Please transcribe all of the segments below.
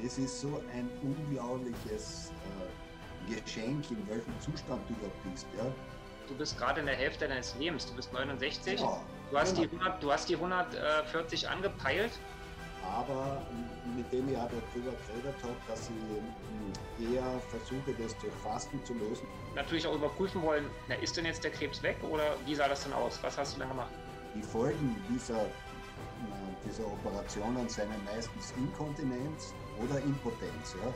Es ist so ein unglaubliches Geschenk, in welchem Zustand du da bist. Ja? Du bist gerade in der Hälfte deines Lebens, du bist 69, Ja, du hast genau. die 140 angepeilt. Aber mit dem ich auch darüber geredet habe, dass ich eher versuche, das durch Fasten zu lösen. Natürlich auch überprüfen wollen, na, ist denn jetzt der Krebs weg oder wie sah das denn aus? Was hast du denn gemacht? Die Folgen dieser Operationen sind meistens Inkontinenz oder Impotenz. Ja?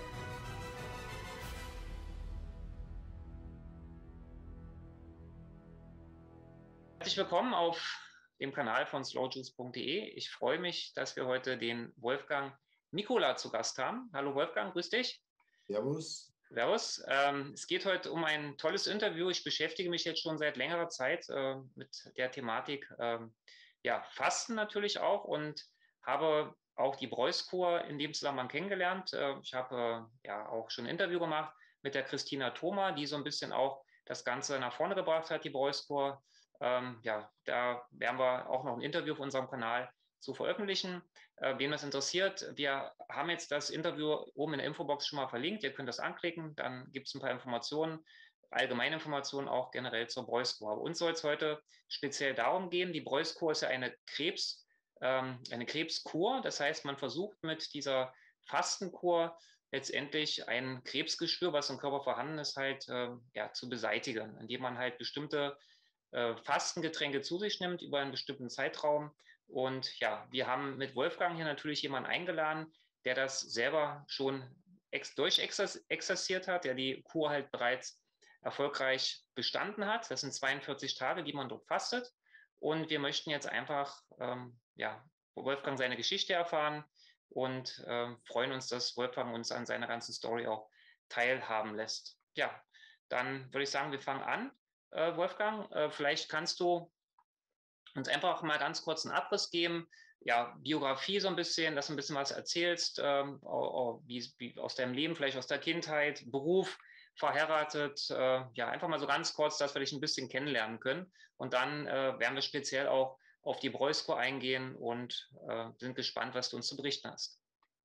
Herzlich willkommen auf dem Kanal von slowjuice.de. Ich freue mich, dass wir heute den Wolfgang Mikula zu Gast haben. Hallo Wolfgang, grüß dich. Servus. Servus. Es geht heute um ein tolles Interview. Ich beschäftige mich jetzt schon seit längerer Zeit mit der Thematik Fasten natürlich auch und habe auch die Breuß-Kur in dem Zusammenhang kennengelernt. Ich habe auch schon ein Interview gemacht mit der Christina Thoma, die so ein bisschen auch das Ganze nach vorne gebracht hat, die Breuß-Kur. Da werden wir auch noch ein Interview auf unserem Kanal zu veröffentlichen. Wen das interessiert, wir haben jetzt das Interview oben in der Infobox schon mal verlinkt. Ihr könnt das anklicken, dann gibt es ein paar Informationen, allgemeine Informationen auch generell zur Breuß-Kur. Aber uns soll es heute speziell darum gehen, die Breuß-Kur ist ja eine Krebskur. Das heißt, man versucht mit dieser Fastenkur letztendlich ein Krebsgeschwür, was im Körper vorhanden ist, halt zu beseitigen, indem man halt bestimmte Fastengetränke zu sich nimmt über einen bestimmten Zeitraum. Und ja, wir haben mit Wolfgang hier natürlich jemanden eingeladen, der das selber schon durchexerziert hat, der die Kur halt bereits erfolgreich bestanden hat. Das sind 42 Tage, die man dort fastet. Und wir möchten jetzt einfach Wolfgang seine Geschichte erfahren und freuen uns, dass Wolfgang uns an seiner ganzen Story auch teilhaben lässt. Ja, dann würde ich sagen, wir fangen an. Wolfgang, vielleicht kannst du uns einfach mal ganz kurz einen Abriss geben, ja, Biografie so ein bisschen, dass du ein bisschen was erzählst, wie aus deinem Leben, vielleicht aus der Kindheit, Beruf, verheiratet, einfach mal so ganz kurz, dass wir dich ein bisschen kennenlernen können. Und dann werden wir speziell auch auf die Breuß-Kur eingehen und sind gespannt, was du uns zu berichten hast.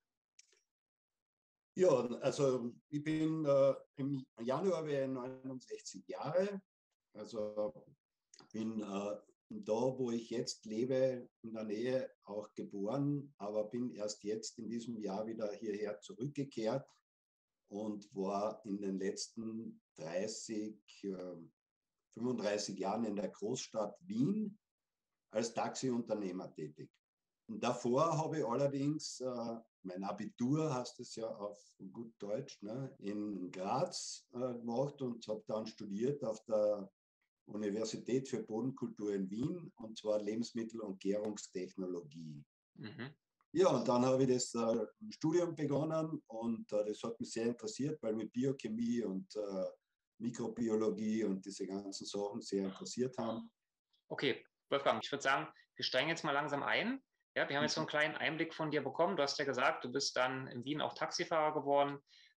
Ja, also ich bin im Januar 69 Jahre. Also bin da, wo ich jetzt lebe, in der Nähe auch geboren, aber bin erst jetzt in diesem Jahr wieder hierher zurückgekehrt und war in den letzten 35 Jahren in der Großstadt Wien als Taxiunternehmer tätig. Und davor habe ich allerdings mein Abitur, heißt es ja auf gut Deutsch, ne, in Graz gemacht und habe dann studiert auf der Universität für Bodenkultur in Wien, und zwar Lebensmittel- und Gärungstechnologie. Mhm. Ja, und dann habe ich das Studium begonnen und das hat mich sehr interessiert, weil mich Biochemie und Mikrobiologie und diese ganzen Sachen sehr interessiert haben. Okay, Wolfgang, ich würde sagen, wir steigen jetzt mal langsam ein. Ja, wir haben jetzt so einen kleinen Einblick von dir bekommen. Du hast ja gesagt, du bist dann in Wien auch Taxifahrer geworden.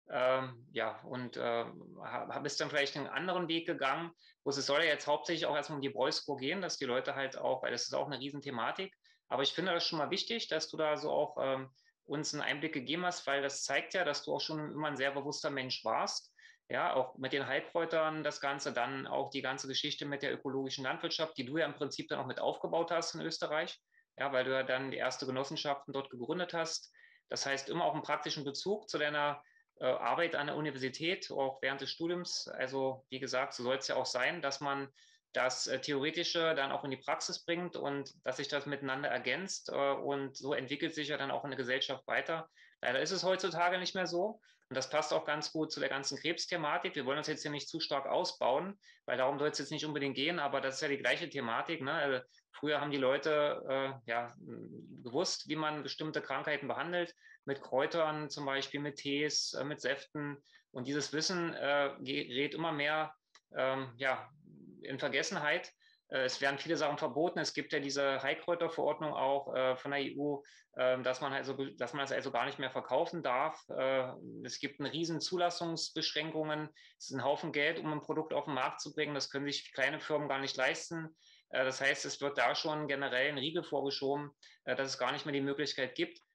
Bist dann vielleicht einen anderen Weg gegangen, wo es soll ja jetzt hauptsächlich auch erstmal um die Breuß-Kur gehen, dass die Leute halt auch, weil das ist auch eine Riesenthematik. Aber ich finde das schon mal wichtig, dass du da so auch uns einen Einblick gegeben hast, weil das zeigt ja, dass du auch schon immer ein sehr bewusster Mensch warst. Ja, auch mit den Heilkräutern das Ganze, dann auch die ganze Geschichte mit der ökologischen Landwirtschaft, die du ja im Prinzip dann auch mit aufgebaut hast in Österreich. Ja, weil du ja dann die erste Genossenschaften dort gegründet hast. Das heißt, immer auch einen praktischen Bezug zu deiner Arbeit an der Universität, auch während des Studiums. Also wie gesagt, so soll es ja auch sein, dass man das Theoretische dann auch in die Praxis bringt und dass sich das miteinander ergänzt und so entwickelt sich ja dann auch eine Gesellschaft weiter. Leider ist es heutzutage nicht mehr so. Und das passt auch ganz gut zu der ganzen Krebsthematik. Wir wollen das jetzt hier nicht zu stark ausbauen, weil darum soll es jetzt nicht unbedingt gehen, aber das ist ja die gleiche Thematik. Ne? Also früher haben die Leute gewusst, wie man bestimmte Krankheiten behandelt, mit Kräutern zum Beispiel, mit Tees, mit Säften. Und dieses Wissen gerät immer mehr in Vergessenheit. Es werden viele Sachen verboten. Es gibt ja diese Heilkräuterverordnung auch von der EU, dass man das also gar nicht mehr verkaufen darf. Es gibt eine riesen Zulassungsbeschränkungen. Es ist ein Haufen Geld, um ein Produkt auf den Markt zu bringen. Das können sich kleine Firmen gar nicht leisten. Das heißt, es wird da schon generell ein Riegel vorgeschoben, dass es gar nicht mehr die Möglichkeit gibt.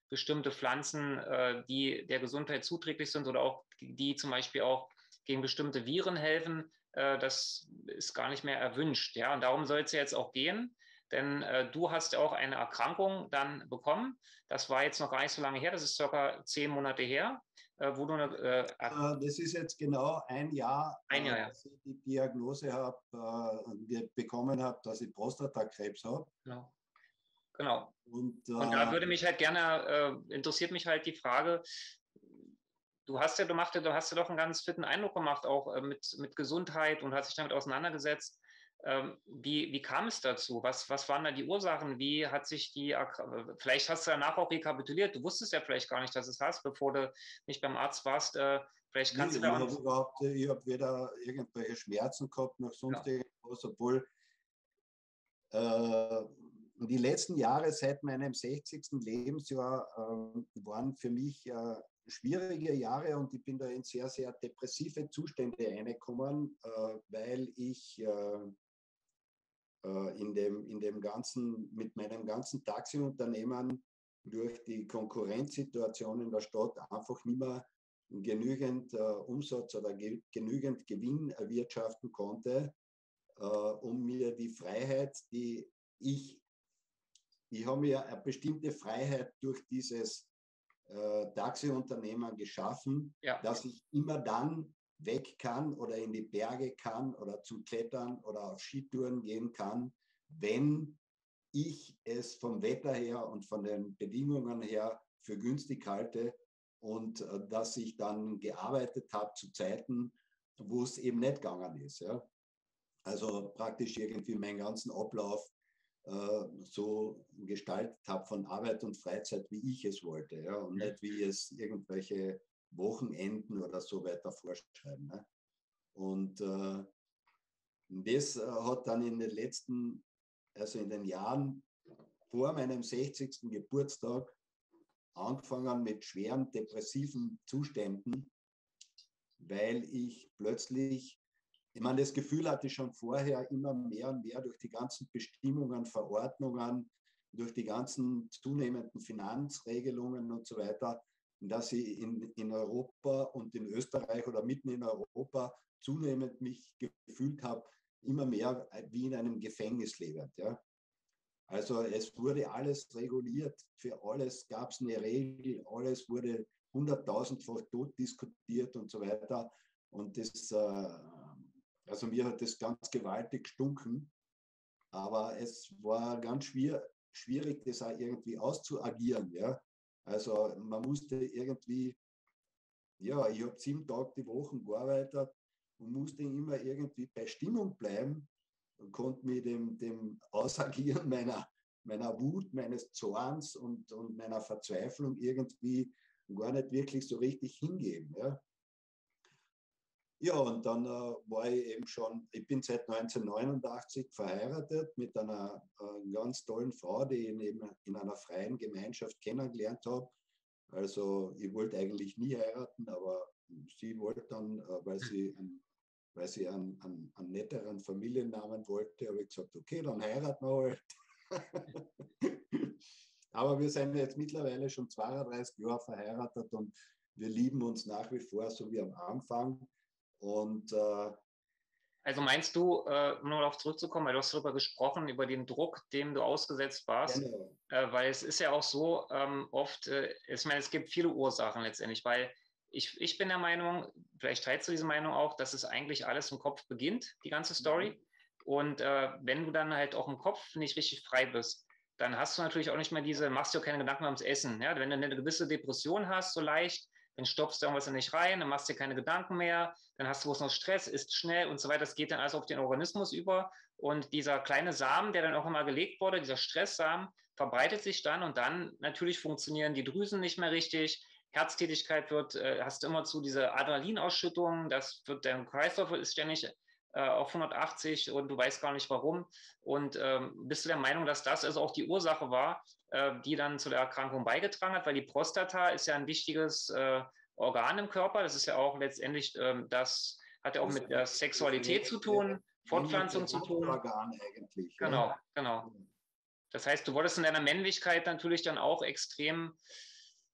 bestimmte Pflanzen, die der Gesundheit zuträglich sind oder auch die zum Beispiel auch gegen bestimmte Viren helfen, das ist gar nicht mehr erwünscht. Ja? Und darum soll es ja jetzt auch gehen, denn du hast ja auch eine Erkrankung dann bekommen. Das war jetzt noch gar nicht so lange her, das ist circa 10 Monate her, wo du das ist jetzt genau ein Jahr, ja. dass ich die Diagnose bekommen habe, dass ich Prostatakrebs habe. Genau. Genau. Und da würde mich halt gerne, interessiert mich halt die Frage, du hast ja doch einen ganz fitten Eindruck gemacht, auch mit Gesundheit und hast dich damit auseinandergesetzt. Wie kam es dazu? Was waren da die Ursachen? Wie hat sich vielleicht hast du danach auch rekapituliert, du wusstest ja vielleicht gar nicht, dass du es hast, bevor du nicht beim Arzt warst. Vielleicht kannst du da uns... Ich habe weder irgendwelche Schmerzen gehabt noch sonst irgendwas, obwohl die letzten Jahre seit meinem 60. Lebensjahr waren für mich schwierige Jahre und ich bin da in sehr, sehr depressive Zustände reingekommen, weil ich mit meinem ganzen Taxiunternehmen durch die Konkurrenzsituation in der Stadt einfach nicht mehr genügend Umsatz oder genügend Gewinn erwirtschaften konnte, um mir die Freiheit, ich habe mir eine bestimmte Freiheit durch dieses Taxiunternehmen geschaffen, dass ich immer dann weg kann oder in die Berge kann oder zum Klettern oder auf Skitouren gehen kann, wenn ich es vom Wetter her und von den Bedingungen her für günstig halte und dass ich dann gearbeitet habe zu Zeiten, wo es eben nicht gegangen ist. Ja? Also praktisch irgendwie meinen ganzen Ablauf so gestaltet habe von Arbeit und Freizeit, wie ich es wollte. Ja? Und nicht wie es irgendwelche Wochenenden oder so weiter vorschreiben. Ne? Und das hat dann in den Jahren vor meinem 60. Geburtstag angefangen mit schweren depressiven Zuständen, weil ich plötzlich, ich meine, das Gefühl hatte ich schon vorher immer mehr und mehr durch die ganzen Bestimmungen, Verordnungen, durch die ganzen zunehmenden Finanzregelungen und so weiter, dass ich in Europa und in Österreich oder mitten in Europa zunehmend mich gefühlt habe, immer mehr wie in einem Gefängnis lebend. Ja? Also es wurde alles reguliert, für alles gab es eine Regel, alles wurde 100.000-fach tot diskutiert und so weiter. Und das, also mir hat das ganz gewaltig gestunken, aber es war ganz schwierig, das auch irgendwie auszuagieren. Ja? Also man musste irgendwie, ja, ich habe 7 Tage die Woche gearbeitet und musste immer irgendwie bei Stimmung bleiben und konnte mich dem Ausagieren meiner Wut, meines Zorns und meiner Verzweiflung irgendwie gar nicht wirklich so richtig hingeben. Ja, ja und dann war ich eben schon, ich bin seit 1989 verheiratet mit einer ganz tollen Frau, die ich eben in einer freien Gemeinschaft kennengelernt habe. Also ich wollte eigentlich nie heiraten, aber sie wollte dann, weil sie einen netteren Familiennamen wollte, habe ich gesagt, okay, dann heiraten wir halt. Aber wir sind jetzt mittlerweile schon 32 Jahre verheiratet und wir lieben uns nach wie vor, so wie am Anfang. Und also meinst du, um nur darauf zurückzukommen, weil du hast darüber gesprochen, über den Druck, dem du ausgesetzt warst, genau. Weil es ist ja auch so oft, ich meine, es gibt viele Ursachen letztendlich, weil ich bin der Meinung, vielleicht teilst du diese Meinung auch, dass es eigentlich alles im Kopf beginnt, die ganze Story. Und wenn du dann halt auch im Kopf nicht richtig frei bist, dann hast du natürlich auch nicht mehr machst dir auch keine Gedanken mehr ums Essen. Ja? Wenn du eine gewisse Depression hast, so leicht, dann stopfst du irgendwas nicht rein, dann machst du dir keine Gedanken mehr, dann hast du bloß noch Stress, isst schnell und so weiter. Das geht dann alles auf den Organismus über. Und dieser kleine Samen, der dann auch immer gelegt wurde, dieser Stresssamen, verbreitet sich dann und dann natürlich funktionieren die Drüsen nicht mehr richtig. Herztätigkeit hast du immer zu diese Adrenalinausschüttung, dein Kreislauf ist ständig auf 180 und du weißt gar nicht warum. Und bist du der Meinung, dass das also auch die Ursache war, die dann zu der Erkrankung beigetragen hat? Weil die Prostata ist ja ein wichtiges Organ im Körper. Das ist ja auch letztendlich, das hat ja auch mit der Sexualität zu tun, Fortpflanzung zu tun. Organ eigentlich. Genau, genau. Das heißt, du wolltest in deiner Männlichkeit natürlich dann auch extrem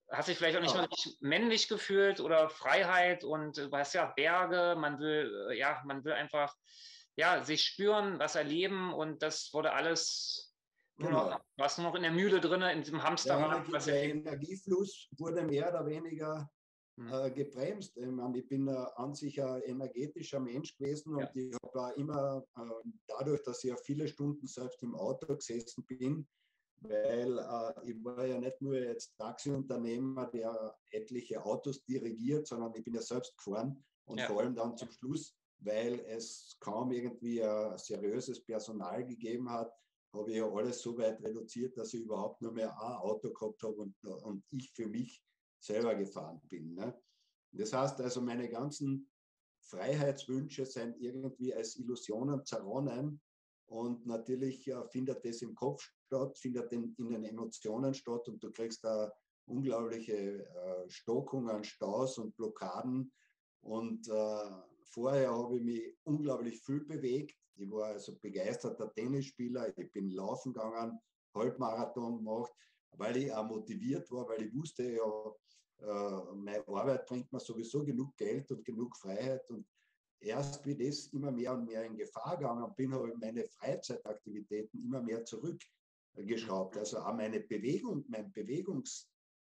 hast dich vielleicht auch nicht mehr richtig männlich gefühlt oder Freiheit und du hast ja Berge, man will einfach ja, sich spüren, was erleben und das wurde alles nur noch, Genau. warst nur noch in der Mühle drin, in diesem Hamsterrad. Der Energiefluss wurde mehr oder weniger gebremst. Ich meine, ich bin an sich ein energetischer Mensch gewesen und ich habe immer dadurch, dass ich ja viele Stunden selbst im Auto gesessen bin, weil ich war ja nicht nur jetzt Taxiunternehmer, der etliche Autos dirigiert, sondern ich bin ja selbst gefahren und vor allem dann zum Schluss, weil es kaum irgendwie ein seriöses Personal gegeben hat, habe ich ja alles so weit reduziert, dass ich überhaupt nur mehr ein Auto gehabt habe und ich für mich selber gefahren bin. Ne? Das heißt also, meine ganzen Freiheitswünsche sind irgendwie als Illusionen zerronnen und natürlich findet das im Kopf statt, findet in den Emotionen statt und du kriegst da unglaubliche Stockungen, Staus und Blockaden und vorher habe ich mich unglaublich viel bewegt. Ich war also begeisterter Tennisspieler, ich bin laufen gegangen, Halbmarathon gemacht, weil ich auch motiviert war, weil ich wusste ja, meine Arbeit bringt mir sowieso genug Geld und genug Freiheit und erst wie das immer mehr und mehr in Gefahr gegangen bin, habe ich meine Freizeitaktivitäten immer mehr zurückgeschraubt. Also auch meine Bewegung, mein Bewegungsradius,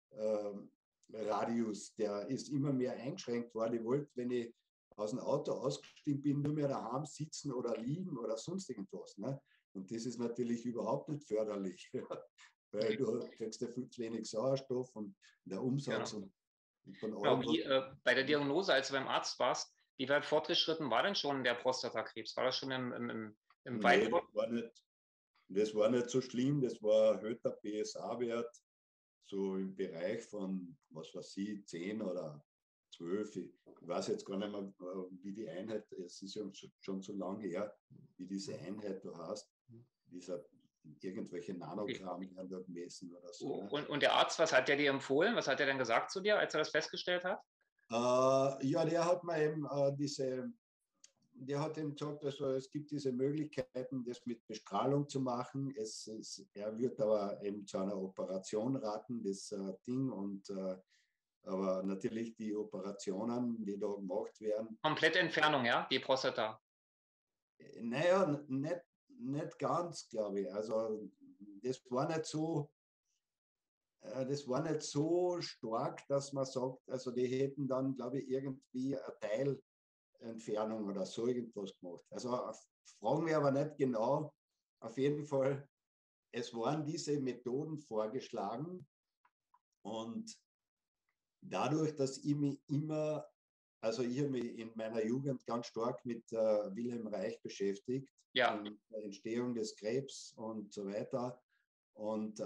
der ist immer mehr eingeschränkt worden. Ich wollte, wenn ich aus dem Auto ausgestiegen bin, nur mehr daheim sitzen oder liegen oder sonst irgendwas. Ne? Und das ist natürlich überhaupt nicht förderlich, weil du kriegst ja viel zu wenig Sauerstoff und der Umsatz und von allem. Wie bei der Diagnose, als du beim Arzt warst, wie weit fortgeschritten war denn schon der Prostatakrebs? War das schon im Nee, das war nicht so schlimm. Das war ein erhöhter PSA-Wert, so im Bereich von, was weiß ich, 10 oder 12. Ich weiß jetzt gar nicht mehr, wie die Einheit, es ist ja schon so lange her, wie diese Einheit du hast. Irgendwelche Nanogramm werden dort gemessen oder so. Ne? Und der Arzt, was hat der dir empfohlen? Was hat er denn gesagt zu dir, als er das festgestellt hat? Ja, der hat mir eben der hat eben gesagt, also es gibt diese Möglichkeiten, das mit Bestrahlung zu machen. Er wird aber eben zu einer Operation raten, das Ding. Aber natürlich die Operationen, die da gemacht werden. Komplette Entfernung, ja, die Prostata? Naja, nicht ganz, glaube ich. Also das war nicht so. Das war nicht so stark, dass man sagt, also die hätten dann, glaube ich, irgendwie eine Teilentfernung oder so irgendwas gemacht. Also fragen wir aber nicht genau. Auf jeden Fall, es waren diese Methoden vorgeschlagen und dadurch, dass ich mich immer, also ich habe mich in meiner Jugend ganz stark mit Wilhelm Reich beschäftigt, in der Entstehung des Krebs und so weiter. Und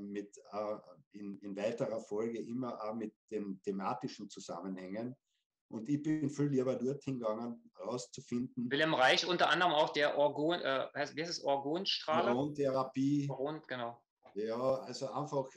in weiterer Folge immer auch mit den thematischen Zusammenhängen. Und ich bin viel lieber dorthin gegangen, herauszufinden. Wilhelm Reich unter anderem auch der wie heißt es, Orgonstrahler? Orgontherapie. Orgon, genau. Ja, also einfach,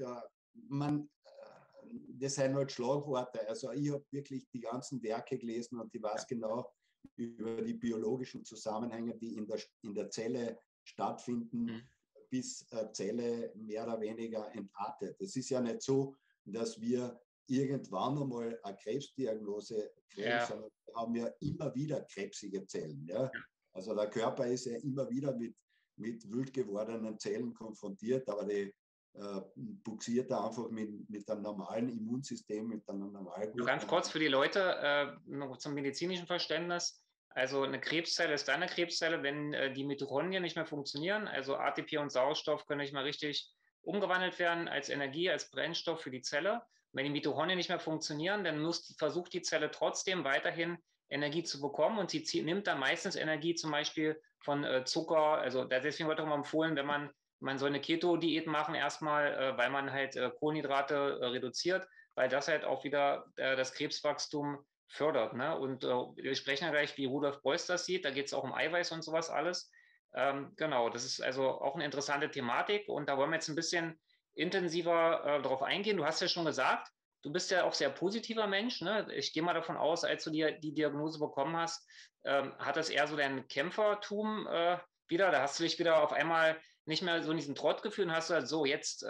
das sind halt Schlagworte. Also ich habe wirklich die ganzen Werke gelesen und ich weiß genau über die biologischen Zusammenhänge, die in der Zelle stattfinden. Bis Zelle mehr oder weniger entartet. Es ist ja nicht so, dass wir irgendwann einmal eine Krebsdiagnose kriegen, sondern wir haben ja immer wieder krebsige Zellen. Ja? Also der Körper ist ja immer wieder mit wild gewordenen Zellen konfrontiert, aber die buxiert da einfach mit einem normalen Immunsystem, mit einem normalen... Ganz kurz für die Leute, noch zum medizinischen Verständnis. Also eine Krebszelle ist eine Krebszelle, wenn die Mitochondrien nicht mehr funktionieren, also ATP und Sauerstoff können nicht mehr richtig umgewandelt werden als Energie, als Brennstoff für die Zelle. Und wenn die Mitochondrien nicht mehr funktionieren, dann versucht die Zelle trotzdem weiterhin Energie zu bekommen und sie nimmt dann meistens Energie zum Beispiel von Zucker. Also deswegen wird auch mal empfohlen, wenn man soll eine Keto-Diät machen erstmal, weil man halt Kohlenhydrate reduziert, weil das halt auch wieder das Krebswachstum fördert. Ne? Und wir sprechen ja gleich, wie Rudolf Preuß das sieht. Da geht es auch um Eiweiß und sowas alles. Genau, das ist also auch eine interessante Thematik. Und da wollen wir jetzt ein bisschen intensiver darauf eingehen. Du hast ja schon gesagt, du bist ja auch sehr positiver Mensch. Ne? Ich gehe mal davon aus, als du dir die Diagnose bekommen hast, hat das eher so dein Kämpfertum wieder. Da hast du dich wieder auf einmal nicht mehr so in diesen Trott gefühlt und hast gesagt, so jetzt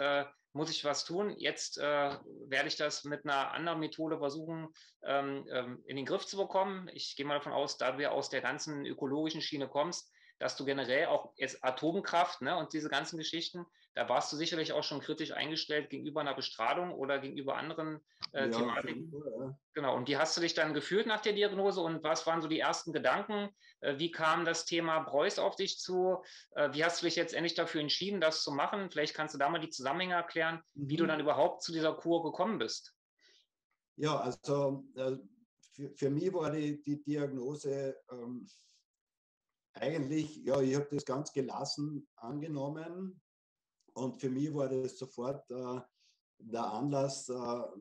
muss ich was tun. Jetzt werde ich das mit einer anderen Methode versuchen, in den Griff zu bekommen. Ich gehe mal davon aus, da du ja aus der ganzen ökologischen Schiene kommst, dass du generell auch jetzt Atomkraft, ne, und diese ganzen Geschichten, da warst du sicherlich auch schon kritisch eingestellt gegenüber einer Bestrahlung oder gegenüber anderen Ja, auf jeden Thematiken. Fall, ja. Genau. Und wie hast du dich dann gefühlt nach der Diagnose und was waren so die ersten Gedanken? Wie kam das Thema Preuß auf dich zu? Wie hast du dich jetzt endlich dafür entschieden, das zu machen? Vielleicht kannst du da mal die Zusammenhänge erklären, wie du dann überhaupt zu dieser Kur gekommen bist. Ja, also für mich war die Diagnose eigentlich, ja, ich habe das ganz gelassen angenommen und für mich war das sofort der Anlass,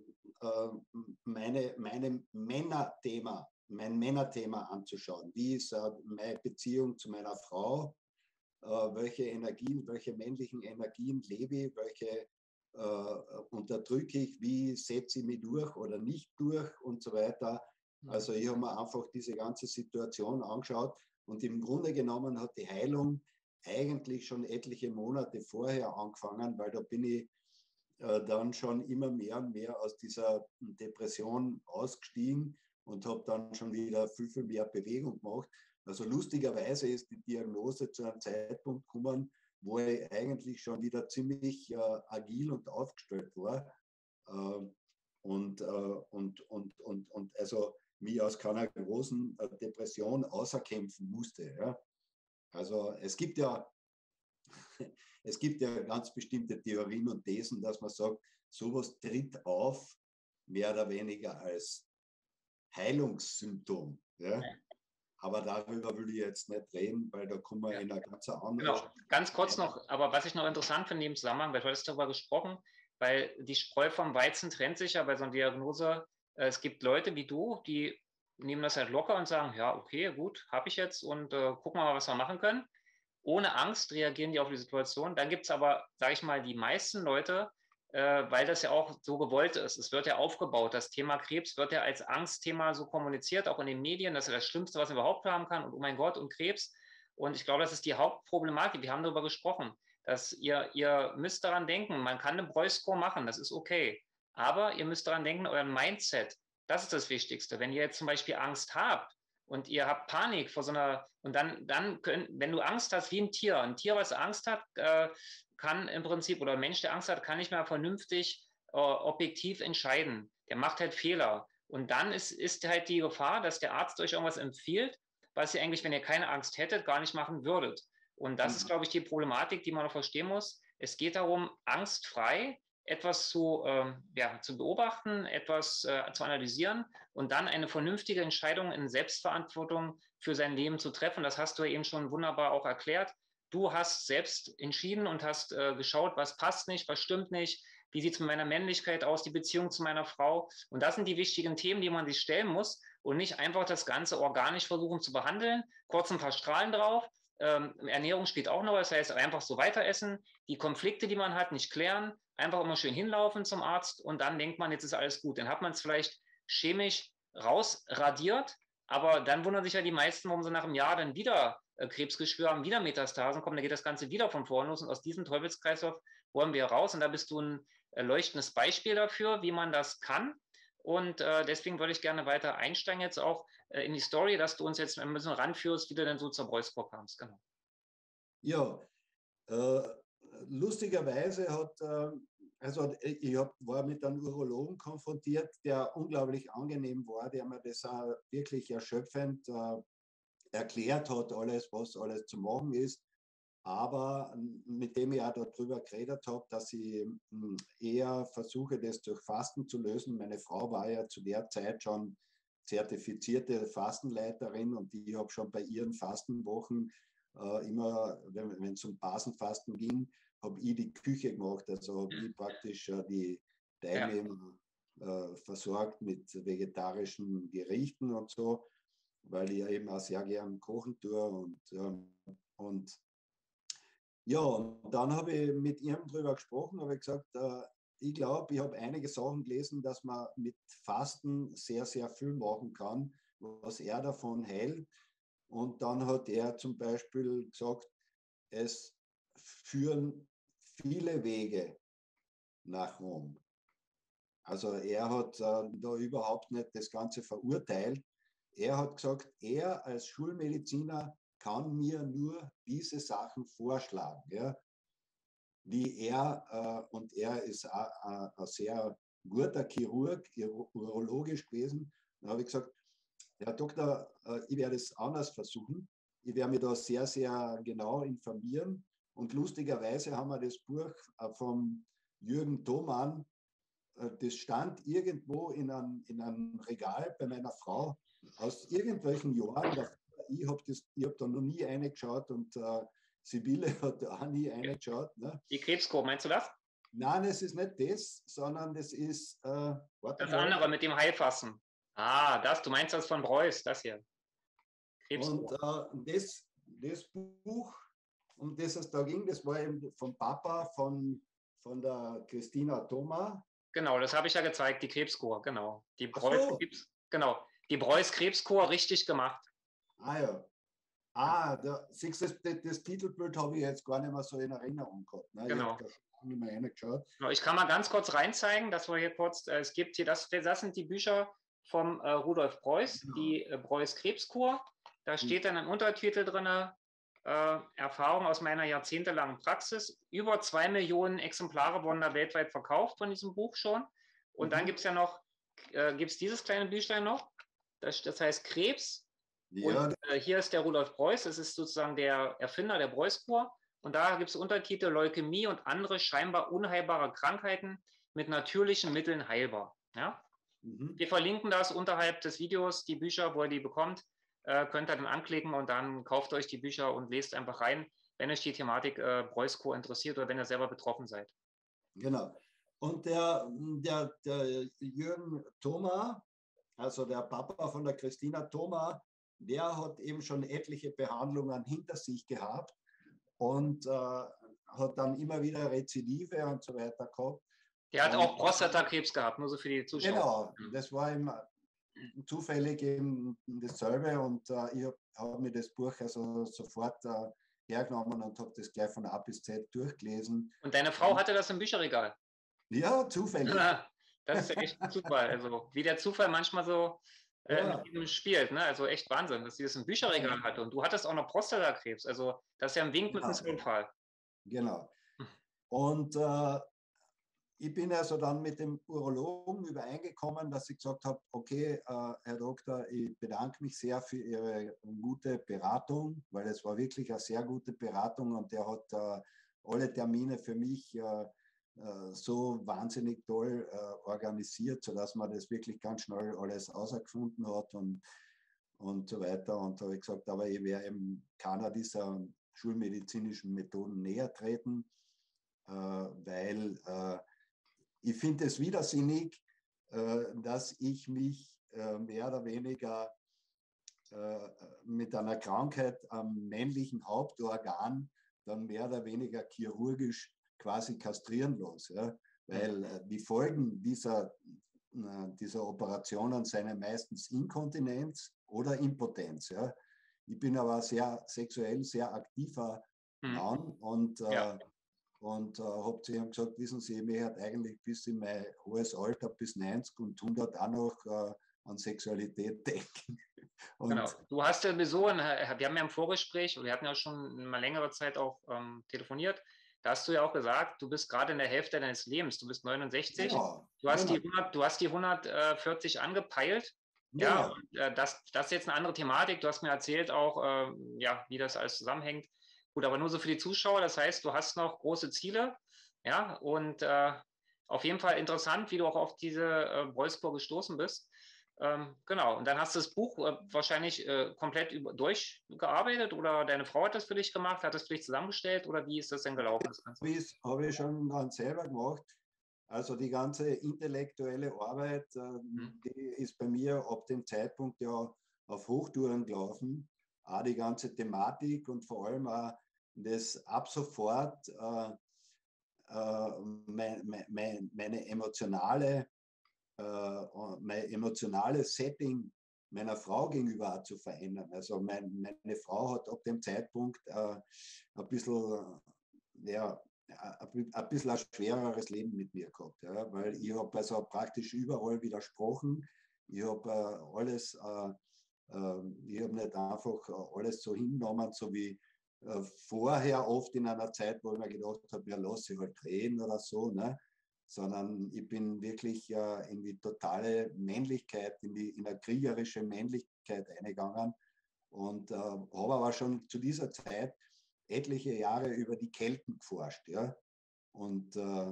mein Männerthema anzuschauen. Wie ist meine Beziehung zu meiner Frau? Welche männlichen Energien lebe ich? Welche unterdrücke ich? Wie setze ich mich durch oder nicht durch und so weiter? Also ich habe mir einfach diese ganze Situation angeschaut und im Grunde genommen hat die Heilung eigentlich schon etliche Monate vorher angefangen, weil da bin ich dann schon immer mehr und mehr aus dieser Depression ausgestiegen und habe dann schon wieder viel, viel mehr Bewegung gemacht. Also lustigerweise ist die Diagnose zu einem Zeitpunkt gekommen, wo ich eigentlich schon wieder ziemlich agil und aufgestellt war und also mich aus keiner großen Depression außerkämpfen musste. Ja. Also es gibt ja ganz bestimmte Theorien und Thesen, dass man sagt, sowas tritt auf, mehr oder weniger als Heilungssymptom. Ja? Aber darüber will ich jetzt nicht reden, weil da kommen wir in eine ganz andere. Genau, ganz kurz noch, aber was ich noch interessant finde im Zusammenhang, weil du hattest darüber gesprochen, weil die Spreu vom Weizen trennt sich ja bei so einer Diagnose. Es gibt Leute wie du, die nehmen das halt locker und sagen, ja, okay, gut, habe ich jetzt und gucken wir mal, was wir machen können. Ohne Angst reagieren die auf die Situation. Dann gibt es aber, sage ich mal, die meisten Leute, weil das ja auch so gewollt ist. Es wird ja aufgebaut. Das Thema Krebs wird ja als Angstthema so kommuniziert, auch in den Medien. Das ist ja das Schlimmste, was man überhaupt haben kann. Und oh mein Gott, und Krebs. Und ich glaube, das ist die Hauptproblematik. Wir haben darüber gesprochen, dass ihr müsst daran denken, man kann eine Breuskur machen, das ist okay. Aber ihr müsst daran denken, euer Mindset, das ist das Wichtigste. Wenn ihr jetzt zum Beispiel Angst habt und ihr habt Panik vor so einer, und dann wenn du Angst hast wie ein Tier, was Angst hat, kann im Prinzip, oder ein Mensch, der Angst hat, kann nicht mehr vernünftig objektiv entscheiden. Der macht halt Fehler. Und dann ist halt die Gefahr, dass der Arzt euch irgendwas empfiehlt, was ihr eigentlich, wenn ihr keine Angst hättet, gar nicht machen würdet. Und das ist, glaube ich, die Problematik, die man noch verstehen muss. Es geht darum, angstfrei etwas zu beobachten, etwas zu analysieren und dann eine vernünftige Entscheidung in Selbstverantwortung für sein Leben zu treffen. Das hast du ja eben schon wunderbar auch erklärt. Du hast selbst entschieden und hast geschaut, was passt nicht, was stimmt nicht, wie sieht es mit meiner Männlichkeit aus, die Beziehung zu meiner Frau. Und das sind die wichtigen Themen, die man sich stellen muss und nicht einfach das Ganze organisch versuchen zu behandeln, kurz ein paar Strahlen drauf. Ernährung spielt auch noch, das heißt einfach so weiter essen, die Konflikte, die man hat, nicht klären, einfach immer schön hinlaufen zum Arzt und dann denkt man, jetzt ist alles gut. Dann hat man es vielleicht chemisch rausradiert, aber dann wundern sich ja die meisten, warum sie nach einem Jahr dann wieder Krebsgeschwür haben, wieder Metastasen kommen, dann geht das Ganze wieder von vorne los und aus diesem Teufelskreislauf wollen wir raus und da bist du ein leuchtendes Beispiel dafür, wie man das kann. Und deswegen würde ich gerne weiter einsteigen jetzt auch in die Story, dass du uns jetzt ein bisschen ranführst, wie du denn so zur Breuskur kamst. Genau. Ja, lustigerweise also ich war mit einem Urologen konfrontiert, der unglaublich angenehm war, der mir das auch wirklich erschöpfend erklärt hat, was alles zu machen ist. Aber mit dem ich auch darüber geredet habe, dass ich eher versuche, das durch Fasten zu lösen. Meine Frau war ja zu der Zeit schon zertifizierte Fastenleiterin und ich habe schon bei ihren Fastenwochen immer, wenn es um Basenfasten ging, habe ich die Küche gemacht. Also habe ich praktisch die Teilnehmer versorgt mit vegetarischen Gerichten und so, weil ich ja eben auch sehr gern kochen tue und ja, und dann habe ich mit ihm darüber gesprochen, habe gesagt, ich glaube, ich habe einige Sachen gelesen, dass man mit Fasten sehr, sehr viel machen kann, was er davon hält. Und dann hat er zum Beispiel gesagt, es führen viele Wege nach Rom. Also er hat da überhaupt nicht das Ganze verurteilt. Er hat gesagt, er als Schulmediziner kann mir nur diese Sachen vorschlagen, ja, die und er ist ein sehr guter Chirurg, urologisch gewesen. Da habe ich gesagt, Herr Doktor, ich werde es anders versuchen. Ich werde mich da sehr, sehr genau informieren. Und lustigerweise haben wir das Buch von Jürgen Thomann, das stand irgendwo in einem Regal bei meiner Frau aus irgendwelchen Jahren. Ich habe da noch nie reingeschaut und Sibylle hat da auch nie reingeschaut. Ne? Die Krebskur, meinst du das? Nein, es ist nicht das, sondern das ist, das andere mit dem Heilfasten. Du meinst das von Preuß, das hier. Krebskur. Und das Buch, um das es da ging, das war eben vom Papa von der Christina Thoma. Genau, das habe ich ja gezeigt, die Krebskur, genau. Die Preuß-Krebskur richtig gemacht. Ja. Das Titelbild habe ich jetzt gar nicht mehr so in Erinnerung gehabt. Ne? Genau. Ich habe da nicht mehr reingeschaut. Genau, ich kann mal ganz kurz reinzeigen, dass wir hier kurz, es gibt hier, das sind die Bücher vom Rudolf Preuß, genau. Die Preuß-Krebskur. Da steht dann im Untertitel drin, Erfahrung aus meiner jahrzehntelangen Praxis. Über 2 Millionen Exemplare wurden da weltweit verkauft von diesem Buch schon. Und dann gibt es ja noch, dieses kleine Büchlein noch, das heißt Krebs. Ja. Und hier ist der Rudolf Preuß, das ist sozusagen der Erfinder der Preuß-Kur. Und da gibt es Untertitel Leukämie und andere scheinbar unheilbare Krankheiten mit natürlichen Mitteln heilbar. Ja? Wir verlinken das unterhalb des Videos, die Bücher, wo ihr die bekommt. Könnt ihr dann anklicken und dann kauft euch die Bücher und lest einfach rein, wenn euch die Thematik Preuß-Kur interessiert oder wenn ihr selber betroffen seid. Genau. Und der Jürgen Thoma, also der Papa von der Christina Thoma, der hat eben schon etliche Behandlungen hinter sich gehabt und hat dann immer wieder Rezidive und so weiter gehabt. Der hat auch Prostatakrebs gehabt, nur so für die Zuschauer. Genau, das war ihm zufällig eben dasselbe und ich habe mir das Buch also sofort hergenommen und habe das gleich von A bis Z durchgelesen. Und deine Frau hatte das im Bücherregal? Ja, zufällig. Das ist ja echt ein Zufall. Also wie der Zufall manchmal so mit ihm spielt. Ne? Also echt Wahnsinn, dass sie das im Bücherregal hatte. Und du hattest auch noch Prostatakrebs. Also das ist ja ein Wink mit einem Zaunpfahl. Genau. Und ich bin also dann mit dem Urologen übereingekommen, dass ich gesagt habe, okay, Herr Doktor, ich bedanke mich sehr für Ihre gute Beratung, weil es war wirklich eine sehr gute Beratung und der hat alle Termine für mich so wahnsinnig toll organisiert, sodass man das wirklich ganz schnell alles herausgefunden hat und so weiter. Und da habe ich gesagt, aber ich werde eben keiner dieser schulmedizinischen Methoden näher treten, weil ich finde es widersinnig, dass ich mich mehr oder weniger mit einer Krankheit am männlichen Hauptorgan dann mehr oder weniger chirurgisch quasi kastrieren lasse. Ja? Weil die Folgen dieser Operationen seien meistens Inkontinenz oder Impotenz. Ja? Ich bin aber sehr sexuell sehr aktiver Mann und habe zu ihm gesagt, wissen Sie, ich möchte eigentlich bis in mein hohes Alter, bis 90 und 100 auch noch an Sexualität denken. Genau. Du hast ja sowieso, wir haben ja im Vorgespräch, wir hatten ja schon mal längere Zeit auch telefoniert, da hast du ja auch gesagt, du bist gerade in der Hälfte deines Lebens, du bist 69, genau, du hast die 140 angepeilt. Genau. Ja, und das ist jetzt eine andere Thematik. Du hast mir erzählt auch, wie das alles zusammenhängt. Gut, aber nur so für die Zuschauer. Das heißt, du hast noch große Ziele. Ja, und auf jeden Fall interessant, wie du auch auf diese Preuß-Kur gestoßen bist. Genau, und dann hast du das Buch wahrscheinlich komplett durchgearbeitet oder deine Frau hat das für dich gemacht, hat das für dich zusammengestellt oder wie ist das denn gelaufen? Das habe ich schon dann selber gemacht. Also die ganze intellektuelle Arbeit, die ist bei mir ab dem Zeitpunkt ja auf Hochtouren gelaufen. Auch die ganze Thematik und vor allem auch das ab sofort mein emotionales Setting meiner Frau gegenüber auch zu verändern. Also meine Frau hat ab dem Zeitpunkt ein bisschen ein bisschen ein schwereres Leben mit mir gehabt, ja, weil ich habe also praktisch überall widersprochen. Ich habe ich habe nicht einfach alles so hingenommen, so wie vorher oft in einer Zeit, wo ich mir gedacht habe, ja, lass ich halt reden oder so, ne? Sondern ich bin wirklich in die totale Männlichkeit, in eine kriegerische Männlichkeit eingegangen und habe aber schon zu dieser Zeit etliche Jahre über die Kelten geforscht. Ja? Und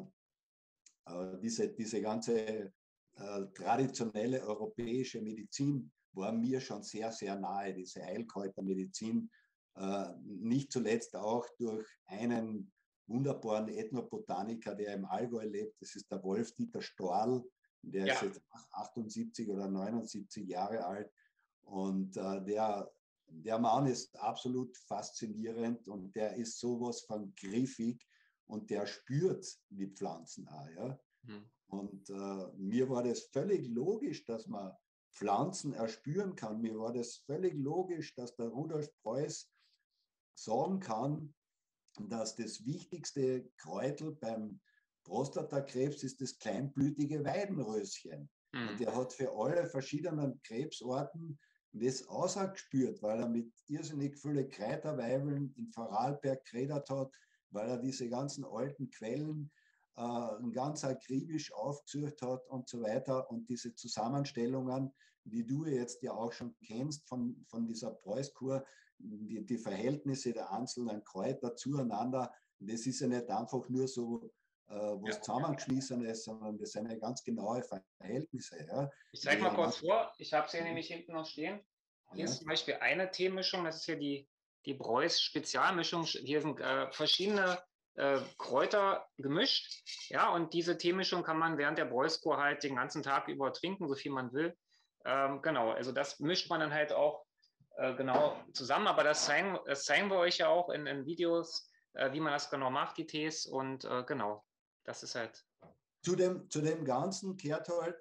diese ganze traditionelle europäische Medizin war mir schon sehr, sehr nahe, diese Heilkräutermedizin. Nicht zuletzt auch durch einen wunderbaren Ethnobotaniker, der im Allgäu lebt. Das ist der Wolf-Dieter Storl. Der ist jetzt 78 oder 79 Jahre alt. Und der Mann ist absolut faszinierend und der ist sowas von griffig und der spürt die Pflanzen auch. Ja? Und mir war das völlig logisch, dass man Pflanzen erspüren kann. Mir war das völlig logisch, dass der Rudolf Preuß sagen kann, dass das wichtigste Kräutel beim Prostatakrebs ist das kleinblütige Weidenröschen. Und er hat für alle verschiedenen Krebsorten das ausgespürt, weil er mit irrsinnig vielen Kräuterweibeln in Vorarlberg geredet hat, weil er diese ganzen alten Quellen ganz akribisch aufgesucht hat und so weiter. Und diese Zusammenstellungen, die du jetzt ja auch schon kennst von dieser Preußkur, die Verhältnisse der einzelnen Kräuter zueinander, das ist ja nicht einfach nur so was zusammengeschmissen ist, sondern das sind ja ganz genaue Verhältnisse. Ja. Ich zeige mal kurz vor, ich habe es hier nämlich hinten noch stehen. Hier ist zum Beispiel eine Teemischung, das ist hier die Preuß Spezialmischung. Hier sind verschiedene Kräuter gemischt. Ja, und diese Teemischung kann man während der Preußkur halt den ganzen Tag über trinken, so viel man will. Genau, also das mischt man dann halt auch genau zusammen, aber das zeigen wir euch ja auch in Videos, wie man das genau macht, die Tees. Und genau, das ist halt. Zu dem Ganzen kehrt halt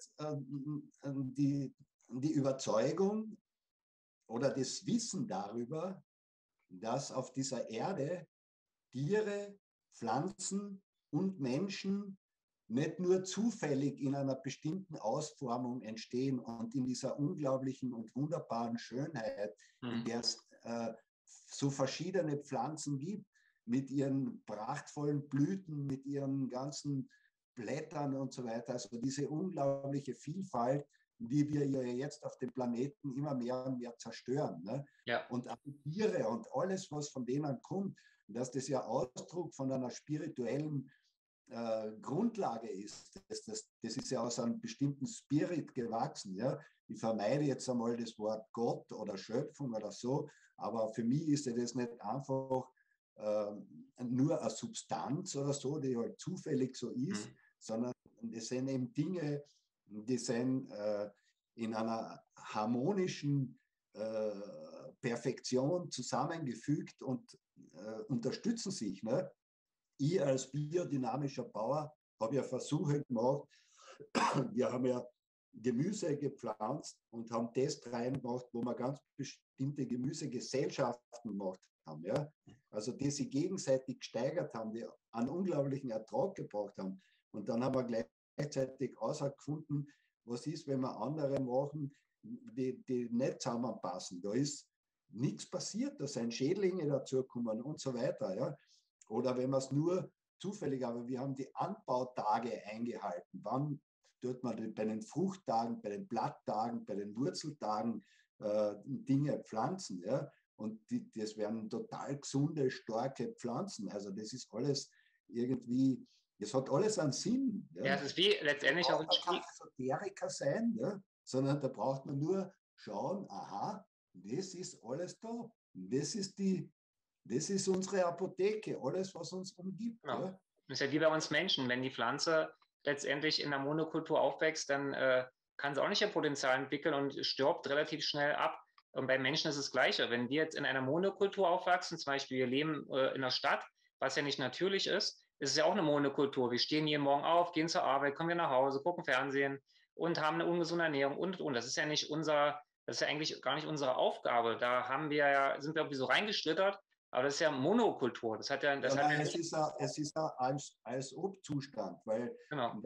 die Überzeugung oder das Wissen darüber, dass auf dieser Erde Tiere, Pflanzen und Menschen nicht nur zufällig in einer bestimmten Ausformung entstehen und in dieser unglaublichen und wunderbaren Schönheit, in der es so verschiedene Pflanzen gibt, mit ihren prachtvollen Blüten, mit ihren ganzen Blättern und so weiter. Also diese unglaubliche Vielfalt, die wir ja jetzt auf dem Planeten immer mehr und mehr zerstören. Ne? Ja. Und auch die Tiere und alles, was von denen kommt, dass das ja Ausdruck von einer spirituellen Grundlage ist. Das ist ja aus einem bestimmten Spirit gewachsen. Ja? Ich vermeide jetzt einmal das Wort Gott oder Schöpfung oder so, aber für mich ist ja das nicht einfach nur eine Substanz oder so, die halt zufällig so ist, sondern das sind eben Dinge, die sind in einer harmonischen Perfektion zusammengefügt und unterstützen sich. Ne? Ich als biodynamischer Bauer habe ja Versuche gemacht. Wir haben ja Gemüse gepflanzt und haben Tests reingemacht, wo wir ganz bestimmte Gemüsegesellschaften gemacht haben. Ja? Also die sich gegenseitig gesteigert haben, die einen unglaublichen Ertrag gebracht haben. Und dann haben wir gleichzeitig herausgefunden, was ist, wenn wir andere machen, die nicht zusammenpassen. Da ist nichts passiert, da sind Schädlinge dazugekommen und so weiter. Ja? Oder wenn man es nur zufällig, aber wir haben die Anbautage eingehalten. Wann tut man bei den Fruchttagen, bei den Blatttagen, bei den Wurzeltagen Dinge pflanzen? Ja? Und das wären total gesunde, starke Pflanzen. Also das ist alles irgendwie, das hat alles einen Sinn. Ja, es ist wie letztendlich auch ein Spiel. Esoteriker sein, ja? Sondern da braucht man nur schauen, aha, das ist alles da. Das ist unsere Apotheke, alles, was uns umgibt. Genau. Ja? Das ist ja wie bei uns Menschen. Wenn die Pflanze letztendlich in der Monokultur aufwächst, dann kann sie auch nicht ihr Potenzial entwickeln und stirbt relativ schnell ab. Und bei Menschen ist es das Gleiche. Wenn wir jetzt in einer Monokultur aufwachsen, zum Beispiel wir leben in der Stadt, was ja nicht natürlich ist es ja auch eine Monokultur. Wir stehen jeden Morgen auf, gehen zur Arbeit, kommen wir nach Hause, gucken Fernsehen und haben eine ungesunde Ernährung und. Das ist ja nicht das ist ja eigentlich gar nicht unsere Aufgabe. Da sind wir irgendwie so reingeschlittert, Aber das ist ja Monokultur. Das hat ja, das Ja, hat ja nein, nicht, es ist ein als Ob-Zustand, weil genau,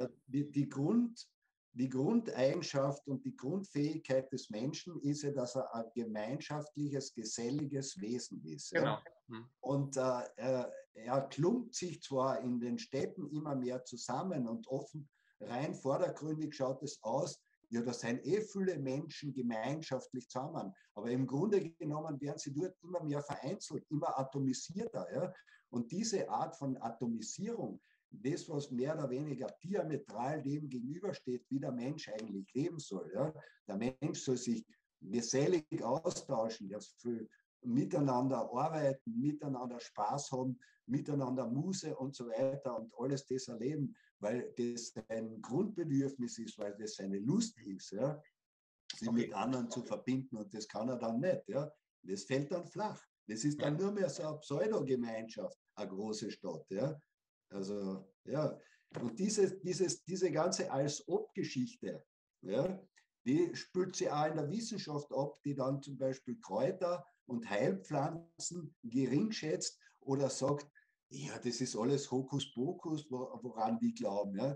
die Grundeigenschaft und die Grundfähigkeit des Menschen ist ja, dass er ein gemeinschaftliches, geselliges Wesen ist. Ja? genau. Hm. Und er klumpt sich zwar in den Städten immer mehr zusammen und offen, rein vordergründig schaut es aus, ja, da sind viele Menschen gemeinschaftlich zusammen. Aber im Grunde genommen werden sie dort immer mehr vereinzelt, immer atomisierter. Ja? Und diese Art von Atomisierung, das, was mehr oder weniger diametral dem gegenübersteht, wie der Mensch eigentlich leben soll. Ja? Der Mensch soll sich gesellig austauschen, der soll miteinander arbeiten, miteinander Spaß haben, miteinander Muße und so weiter und alles das erleben, weil das ein Grundbedürfnis ist, weil das eine Lust ist, ja, sich Okay. mit anderen zu verbinden und das kann er dann nicht. Ja. Das fällt dann flach. Das ist Ja. dann nur mehr so eine Pseudogemeinschaft, eine große Stadt. Ja. Also, ja. Und diese ganze Als-Ob-Geschichte, ja, die spült sie auch in der Wissenschaft ab, die dann zum Beispiel Kräuter und Heilpflanzen gering schätzt oder sagt, ja, das ist alles Hokuspokus, woran die glauben. Ja.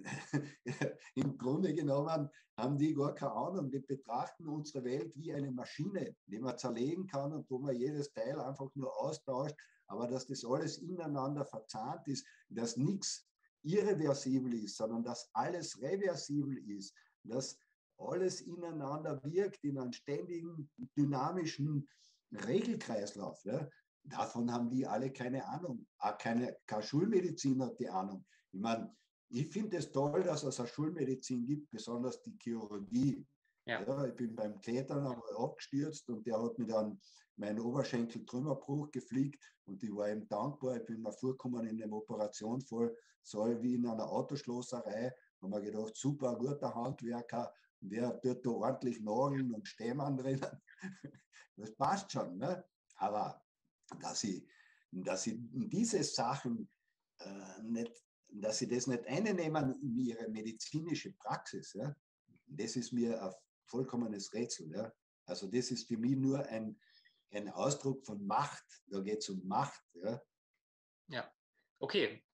Im Grunde genommen haben die gar keine Ahnung. Wir betrachten unsere Welt wie eine Maschine, die man zerlegen kann und wo man jedes Teil einfach nur austauscht. Aber dass das alles ineinander verzahnt ist, dass nichts irreversibel ist, sondern dass alles reversibel ist, dass alles ineinander wirkt in einem ständigen, dynamischen Regelkreislauf. Ja? Davon haben die alle keine Ahnung. Auch keine Schulmedizin hat die Ahnung. Ich meine, ich finde es toll, dass es eine Schulmedizin gibt, besonders die Chirurgie. Ja. Ja, ich bin beim Klettern einmal abgestürzt und der hat mir dann meinen Oberschenkel-Trümmerbruch geflickt und ich war ihm dankbar. Ich bin mir vorgekommen in einem Operationssaal wie in einer Autoschlosserei. Haben mir gedacht, super, guter Handwerker, der tut da ordentlich Nageln und Stämmern drinnen. Das passt schon. Ne? Aber dass ich diese Sachen nicht, dass sie das nicht einnehmen in ihre medizinische Praxis, ja, das ist mir ein vollkommenes Rätsel. Ja. Also das ist für mich nur ein Ausdruck von Macht. Da geht es um Macht. Ja. Ja. Okay.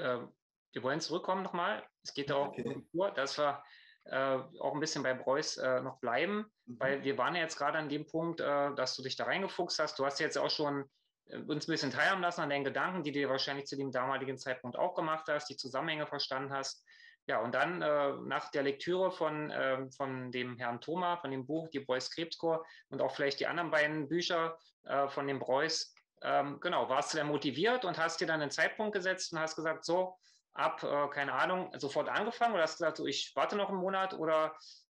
Wir wollen zurückkommen nochmal. Es geht auch Okay. um Kultur, dass wir auch ein bisschen bei Beuys noch bleiben, weil wir waren ja jetzt gerade an dem Punkt, dass du dich da reingefuchst hast. Du hast jetzt auch schon uns ein bisschen teilhaben lassen an deinen Gedanken, die du dir wahrscheinlich zu dem damaligen Zeitpunkt auch gemacht hast, die Zusammenhänge verstanden hast. Ja, und dann nach der Lektüre von dem Herrn Thoma, von dem Buch Die Beuys Krebskur und auch vielleicht die anderen beiden Bücher von dem Beuys, genau, warst du dann motiviert und hast dir dann einen Zeitpunkt gesetzt und hast gesagt, so, ab, keine Ahnung, sofort angefangen oder hast du gesagt, so, ich warte noch einen Monat oder